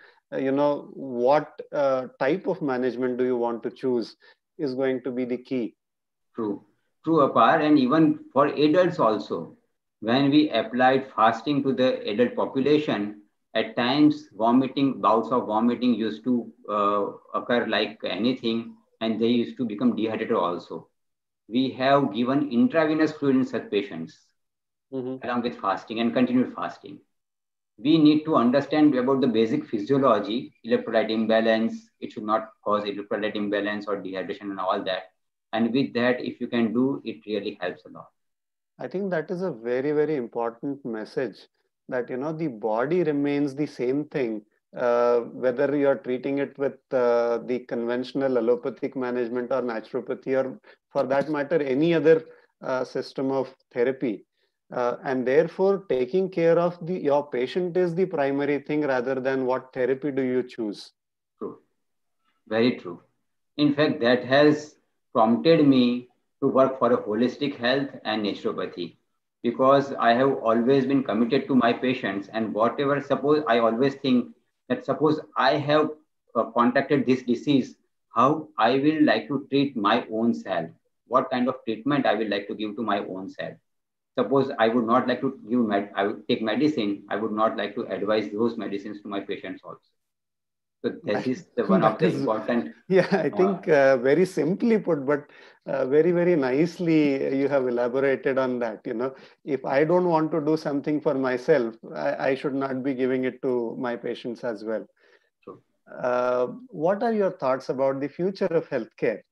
what type of management do you want to choose is going to be the key. True, Apar, and even for adults also. When we applied fasting to the adult population, at times bouts of vomiting used to occur like anything, and they used to become dehydrated also. We have given intravenous fluid in such patients along with fasting and continued fasting. We need to understand about the basic physiology, electrolyte imbalance. It should not cause electrolyte imbalance or dehydration and all that. And with that, if you can do, it really helps a lot. I think that is a very, very important message that, the body remains the same thing, whether you're treating it with the conventional allopathic management or naturopathy, or for that matter, any other system of therapy. And therefore, taking care of your patient is the primary thing rather than what therapy do you choose. True. Very true. In fact, that has prompted me to work for a holistic health and naturopathy. because I have always been committed to my patients. And whatever, suppose I always think that suppose I have contracted this disease, how I will like to treat my own self, what kind of treatment I will like to give to my own self. Suppose I would not like to I would take medicine, I would not like to advise those medicines to my patients also. So that is the one of That the is, important. yeah, I Uh, think very simply put, but very, very nicely you have elaborated on that. If I don't want to do something for myself, I should not be giving it to my patients as well. so, What are your thoughts about the future of healthcare?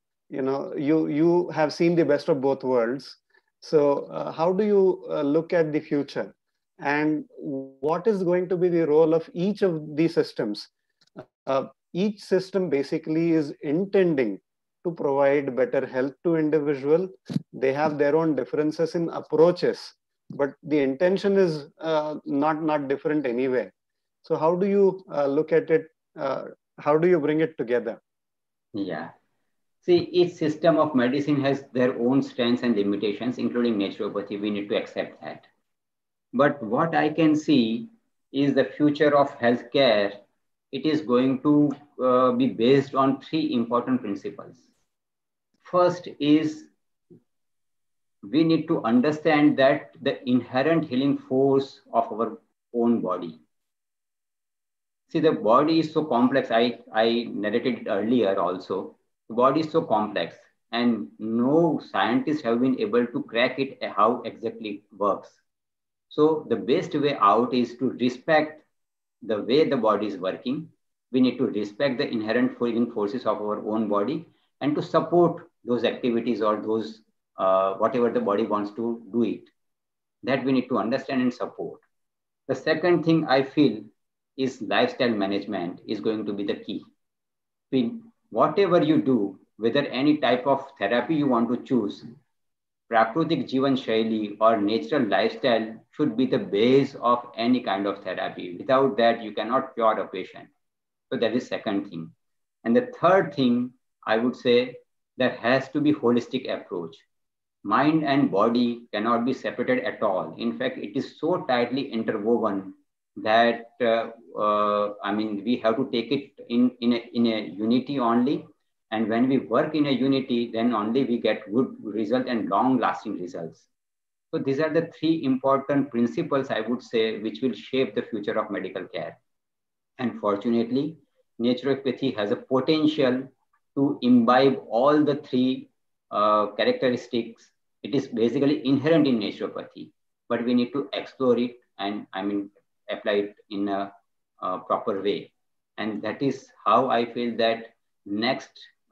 You have seen the best of both worlds. So, how do you look at the future, and what is going to be the role of each of these systems? Each system basically is intending to provide better health to individual. They have their own differences in approaches, but the intention is not different anyway. So, how do you look at it? How do you bring it together? yeah. See, each system of medicine has their own strengths and limitations, including naturopathy. We need to accept that. But what I can see is the future of healthcare. It is going to be based on three important principles. First is we need to understand that the inherent healing force of our own body. See, the body is so complex. I narrated it earlier also. The body is so complex, and no scientists have been able to crack it how exactly it works. So the best way out is to respect the way the body is working. We need to respect the inherent healing forces of our own body and to support those activities or those whatever the body wants to do it. That we need to understand and support. The second thing I feel is lifestyle management is going to be the key. Whatever you do, whether any type of therapy you want to choose, Prakrutik Jivan Shaili or natural lifestyle should be the base of any kind of therapy. Without that, you cannot cure a patient. So that is second thing. And the third thing, I would say, there has to be holistic approach. Mind and body cannot be separated at all. In fact, it is so tightly interwoven that I mean we have to take it in a unity only. And when we work in a unity, then only we get good result and long lasting results. So these are the three important principles I would say which will shape the future of medical care. And fortunately, naturopathy has a potential to imbibe all the three characteristics. It is basically inherent in naturopathy, but we need to explore it and I mean apply it in a proper way. And that is how I feel that next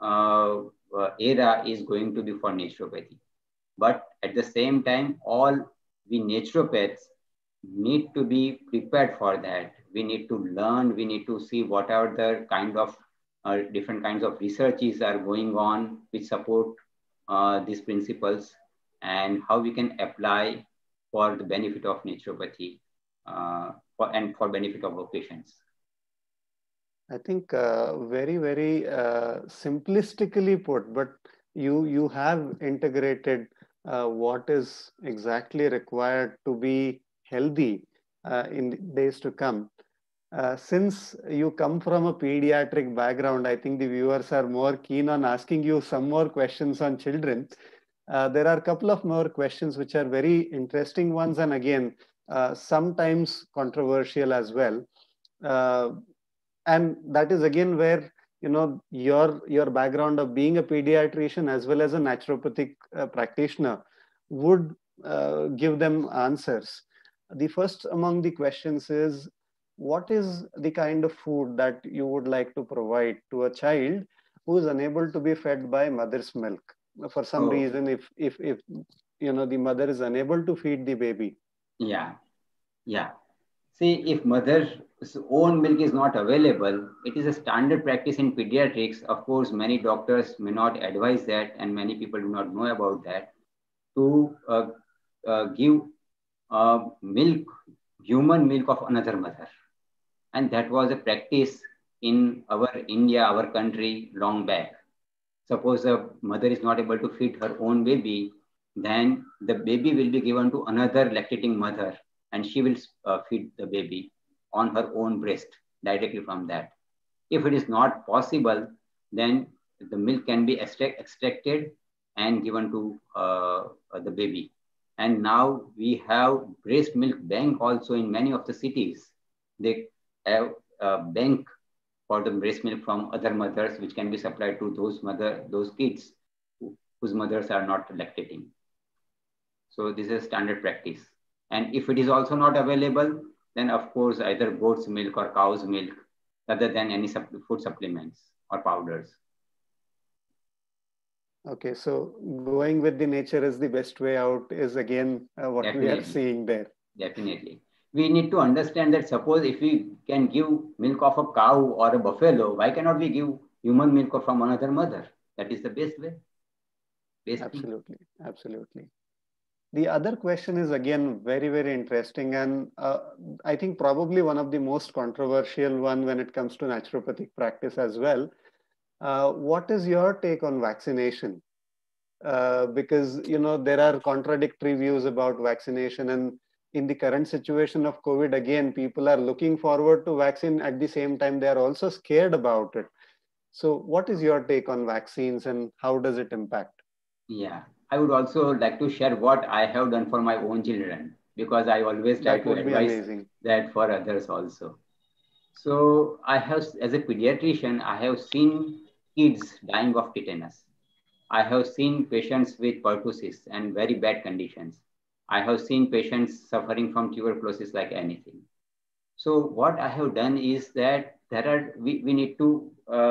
era is going to be for naturopathy. But at the same time, all we naturopaths need to be prepared for that. We need to learn, we need to see what are the kind of different kinds of researches are going on which support these principles and how we can apply for the benefit of naturopathy and for benefit of our patients. I think very, very simplistically put, but you have integrated what is exactly required to be healthy in the days to come. Since you come from a pediatric background, I think the viewers are more keen on asking you some more questions on children. There are a couple of more questions which are very interesting ones, and again, sometimes controversial as well. Uh, and that is again where your background of being a pediatrician as well as a naturopathic practitioner would give them answers. The first among the questions is, what is the kind of food that you would like to provide to a child who is unable to be fed by mother's milk for some Oh, reason? If the mother is unable to feed the baby. yeah, yeah. See, if mother's own milk is not available, it is a standard practice in pediatrics. Of course, many doctors may not advise that, and many people do not know about that, to give milk, human milk of another mother. And that was a practice in our India, our country, long back. Suppose a mother is not able to feed her own baby, then the baby will be given to another lactating mother, and she will feed the baby on her own breast directly from that. If it is not possible, then the milk can be extracted and given to the baby. And now we have breast milk bank also in many of the cities. They have a bank for the breast milk from other mothers, which can be supplied to those kids whose mothers are not lactating. So this is standard practice. And if it is also not available, then of course either goat's milk or cow's milk, rather than any food supplements or powders. Okay, so going with the nature is the best way out is again what Definitely. we are seeing there. Definitely. We need to understand that suppose if we can give milk of a cow or a buffalo, why cannot we give human milk from another mother? That is the best way. Absolutely, absolutely. The other question is again very, very interesting, and I think probably one of the most controversial one when it comes to naturopathic practice as well. What is your take on vaccination? Because there are contradictory views about vaccination, and in the current situation of COVID, again, people are looking forward to vaccine. At the same time, they are also scared about it. So, what is your take on vaccines, and how does it impact? Yeah, I would also like to share what I have done for my own children, because I always try That to would be advise amazing. that for others also. So I have, as a pediatrician, I have seen kids dying of tetanus. I have seen patients with pertussis and very bad conditions. I have seen patients suffering from tuberculosis like anything. So what I have done is that we need to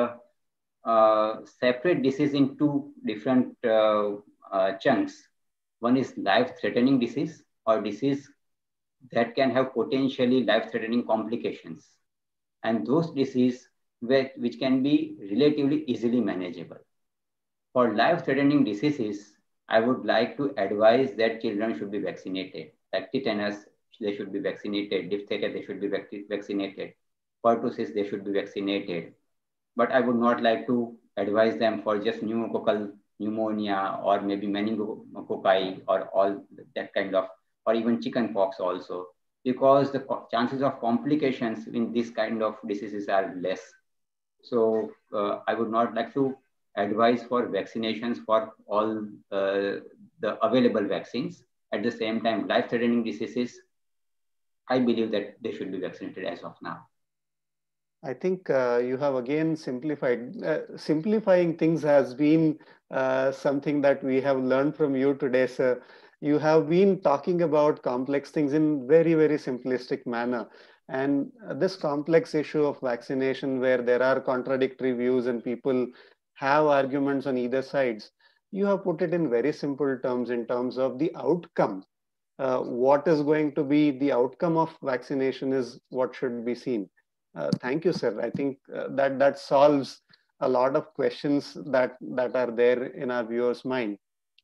separate disease into different chunks. One is life-threatening disease or disease that can have potentially life-threatening complications, and those diseases which can be relatively easily manageable. For life-threatening diseases, I would like to advise that children should be vaccinated. Like tetanus, they should be vaccinated. Diphtheria, they should be vaccinated. Pertussis, they should be vaccinated. But I would not like to advise them for just pneumococcal pneumonia or maybe meningococci or all that kind of, or even chickenpox also, because the chances of complications in this kind of diseases are less. So I would not like to advise for vaccinations for all the available vaccines. At the same time, life-threatening diseases, I believe that they should be vaccinated as of now. I think you have again simplified. Simplifying things has been something that we have learned from you today, sir. You have been talking about complex things in very, very simplistic manner. And this complex issue of vaccination, where there are contradictory views and people have arguments on either sides, you have put it in very simple terms in terms of the outcome. What is going to be the outcome of vaccination is what should be seen. Thank you, sir. I think that solves a lot of questions that are there in our viewers' mind.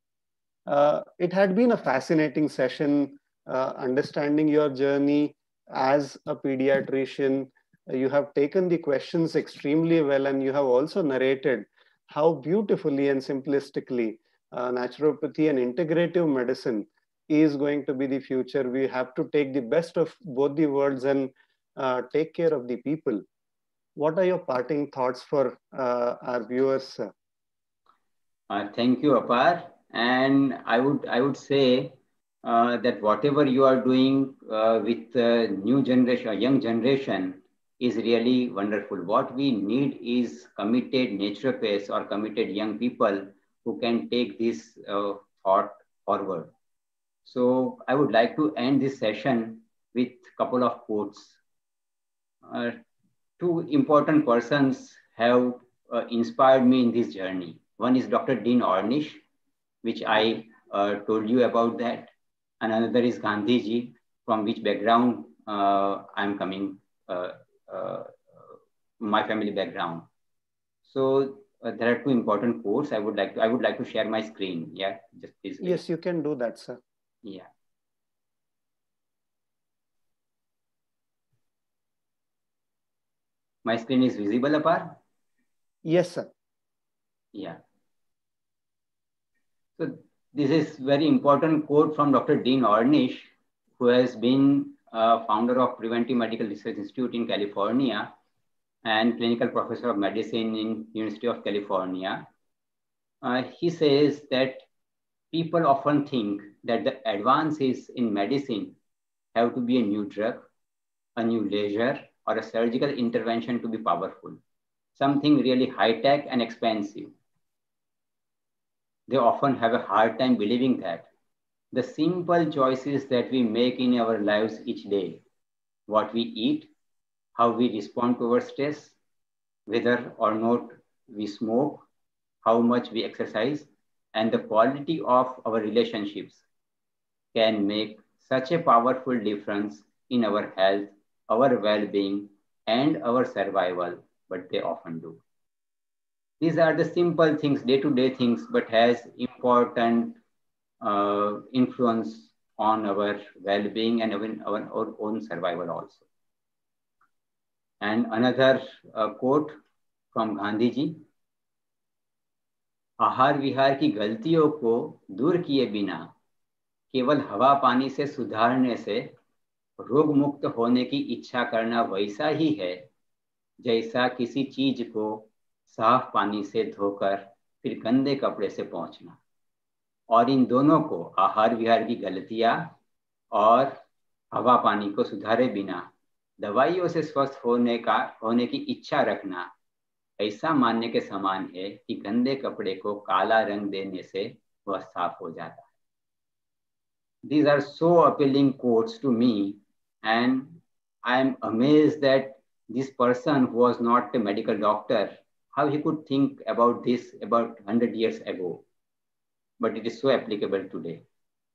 It had been a fascinating session, understanding your journey as a pediatrician. You have taken the questions extremely well, and you have also narrated how beautifully and simplistically naturopathy and integrative medicine is going to be the future. We have to take the best of both the worlds and take care of the people. What are your parting thoughts for our viewers? Thank you, Apar. And I would say that whatever you are doing with the new generation, or young generation, is really wonderful. What we need is committed naturopaths or committed young people who can take this thought forward. So I would like to end this session with a couple of quotes. Two important persons have inspired me in this journey. One is Dr. Dean Ornish, which I told you about that. And another is Gandhiji, from which background I'm coming, uh, my family background. So there are two important quotes. I would like to share my screen. Yeah, just please wait. Yes, you can do that, sir. Yeah. My screen is visible, Apar? Yes, sir. Yeah. So This is very important quote from Dr. Dean Ornish, who has been founder of Preventive Medical Research Institute in California and clinical professor of medicine in University of California. He says that people often think that the advances in medicine have to be a new drug, a new laser, or a surgical intervention to be powerful, something really high-tech and expensive. They often have a hard time believing that the simple choices that we make in our lives each day, what we eat, how we respond to our stress, whether or not we smoke, how much we exercise, and the quality of our relationships can make such a powerful difference in our health, our well-being, and our survival, but they often do. These are the simple things, day-to-day things, but has important influence on our well-being and even our own survival also. And another quote from Gandhi ji, आहार विहार की गलतियों को दूर किए बिना केवल हवा पानी से सुधारने से रोग मुक्त होने की इच्छा करना वैसा ही है जैसा किसी चीज को साफ पानी से धोकर फिर गंदे कपड़े से पोंछना। और इन दोनों को, आहार विहार की गलतियां और हवा पानी को सुधारे बिना दवाइयों से स्वस्थ होने की इच्छा रखना, ऐसा मानने के समान है कि गंदे कपड़े को काला रंग देने से वह साफ हो जाता है। These are so appealing quotes to me, and I am amazed that this person who was not a medical doctor, how he could think about this about 100 years ago, but it is so applicable today.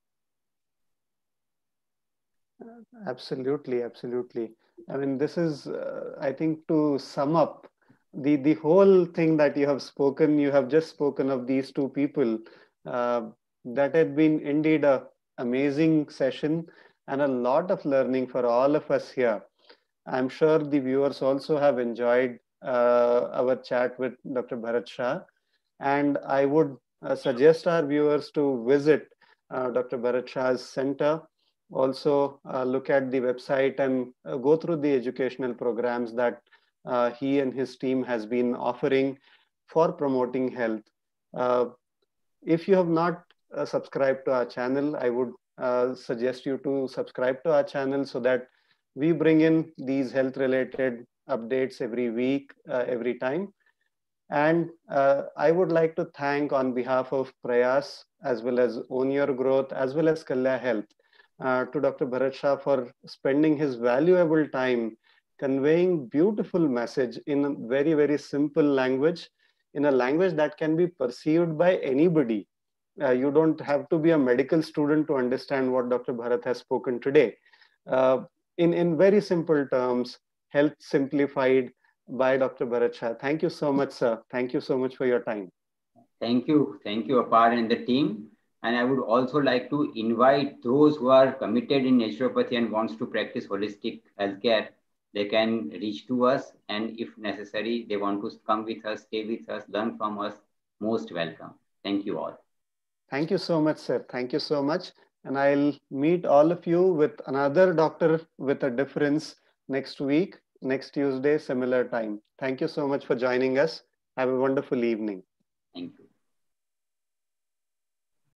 Absolutely, absolutely. I mean, this is, I think, to sum up the whole thing that you have spoken. You have just spoken of these two people. That had been indeed a amazing session and a lot of learning for all of us here. I'm sure the viewers also have enjoyed our chat with Dr. Bharat Shah, and I would suggest our viewers to visit Dr. Bharat Shah's center. Also look at the website and go through the educational programs that he and his team has been offering for promoting health. If you have not subscribed to our channel, I would suggest you to subscribe to our channel so that we bring in these health related updates every week, every time. And I would like to thank on behalf of Prayas, as well as Own Your Growth, as well as Kalya Health, to Dr. Bharat Shah for spending his valuable time conveying beautiful message in a very, very simple language, in a language that can be perceived by anybody. You don't have to be a medical student to understand what Dr. Bharat has spoken today. In very simple terms, health simplified by Dr. Bharat Shah. Thank you so much, sir. Thank you so much for your time. Thank you, Apar and the team. And I would also like to invite those who are committed in naturopathy and wants to practice holistic healthcare. They can reach to us, and if necessary, they want to come with us, stay with us, learn from us. Most welcome. Thank you all. Thank you so much, sir. Thank you so much. And I'll meet all of you with another doctor with a difference next week, next Tuesday, similar time. Thank you so much for joining us. Have a wonderful evening. Thank you.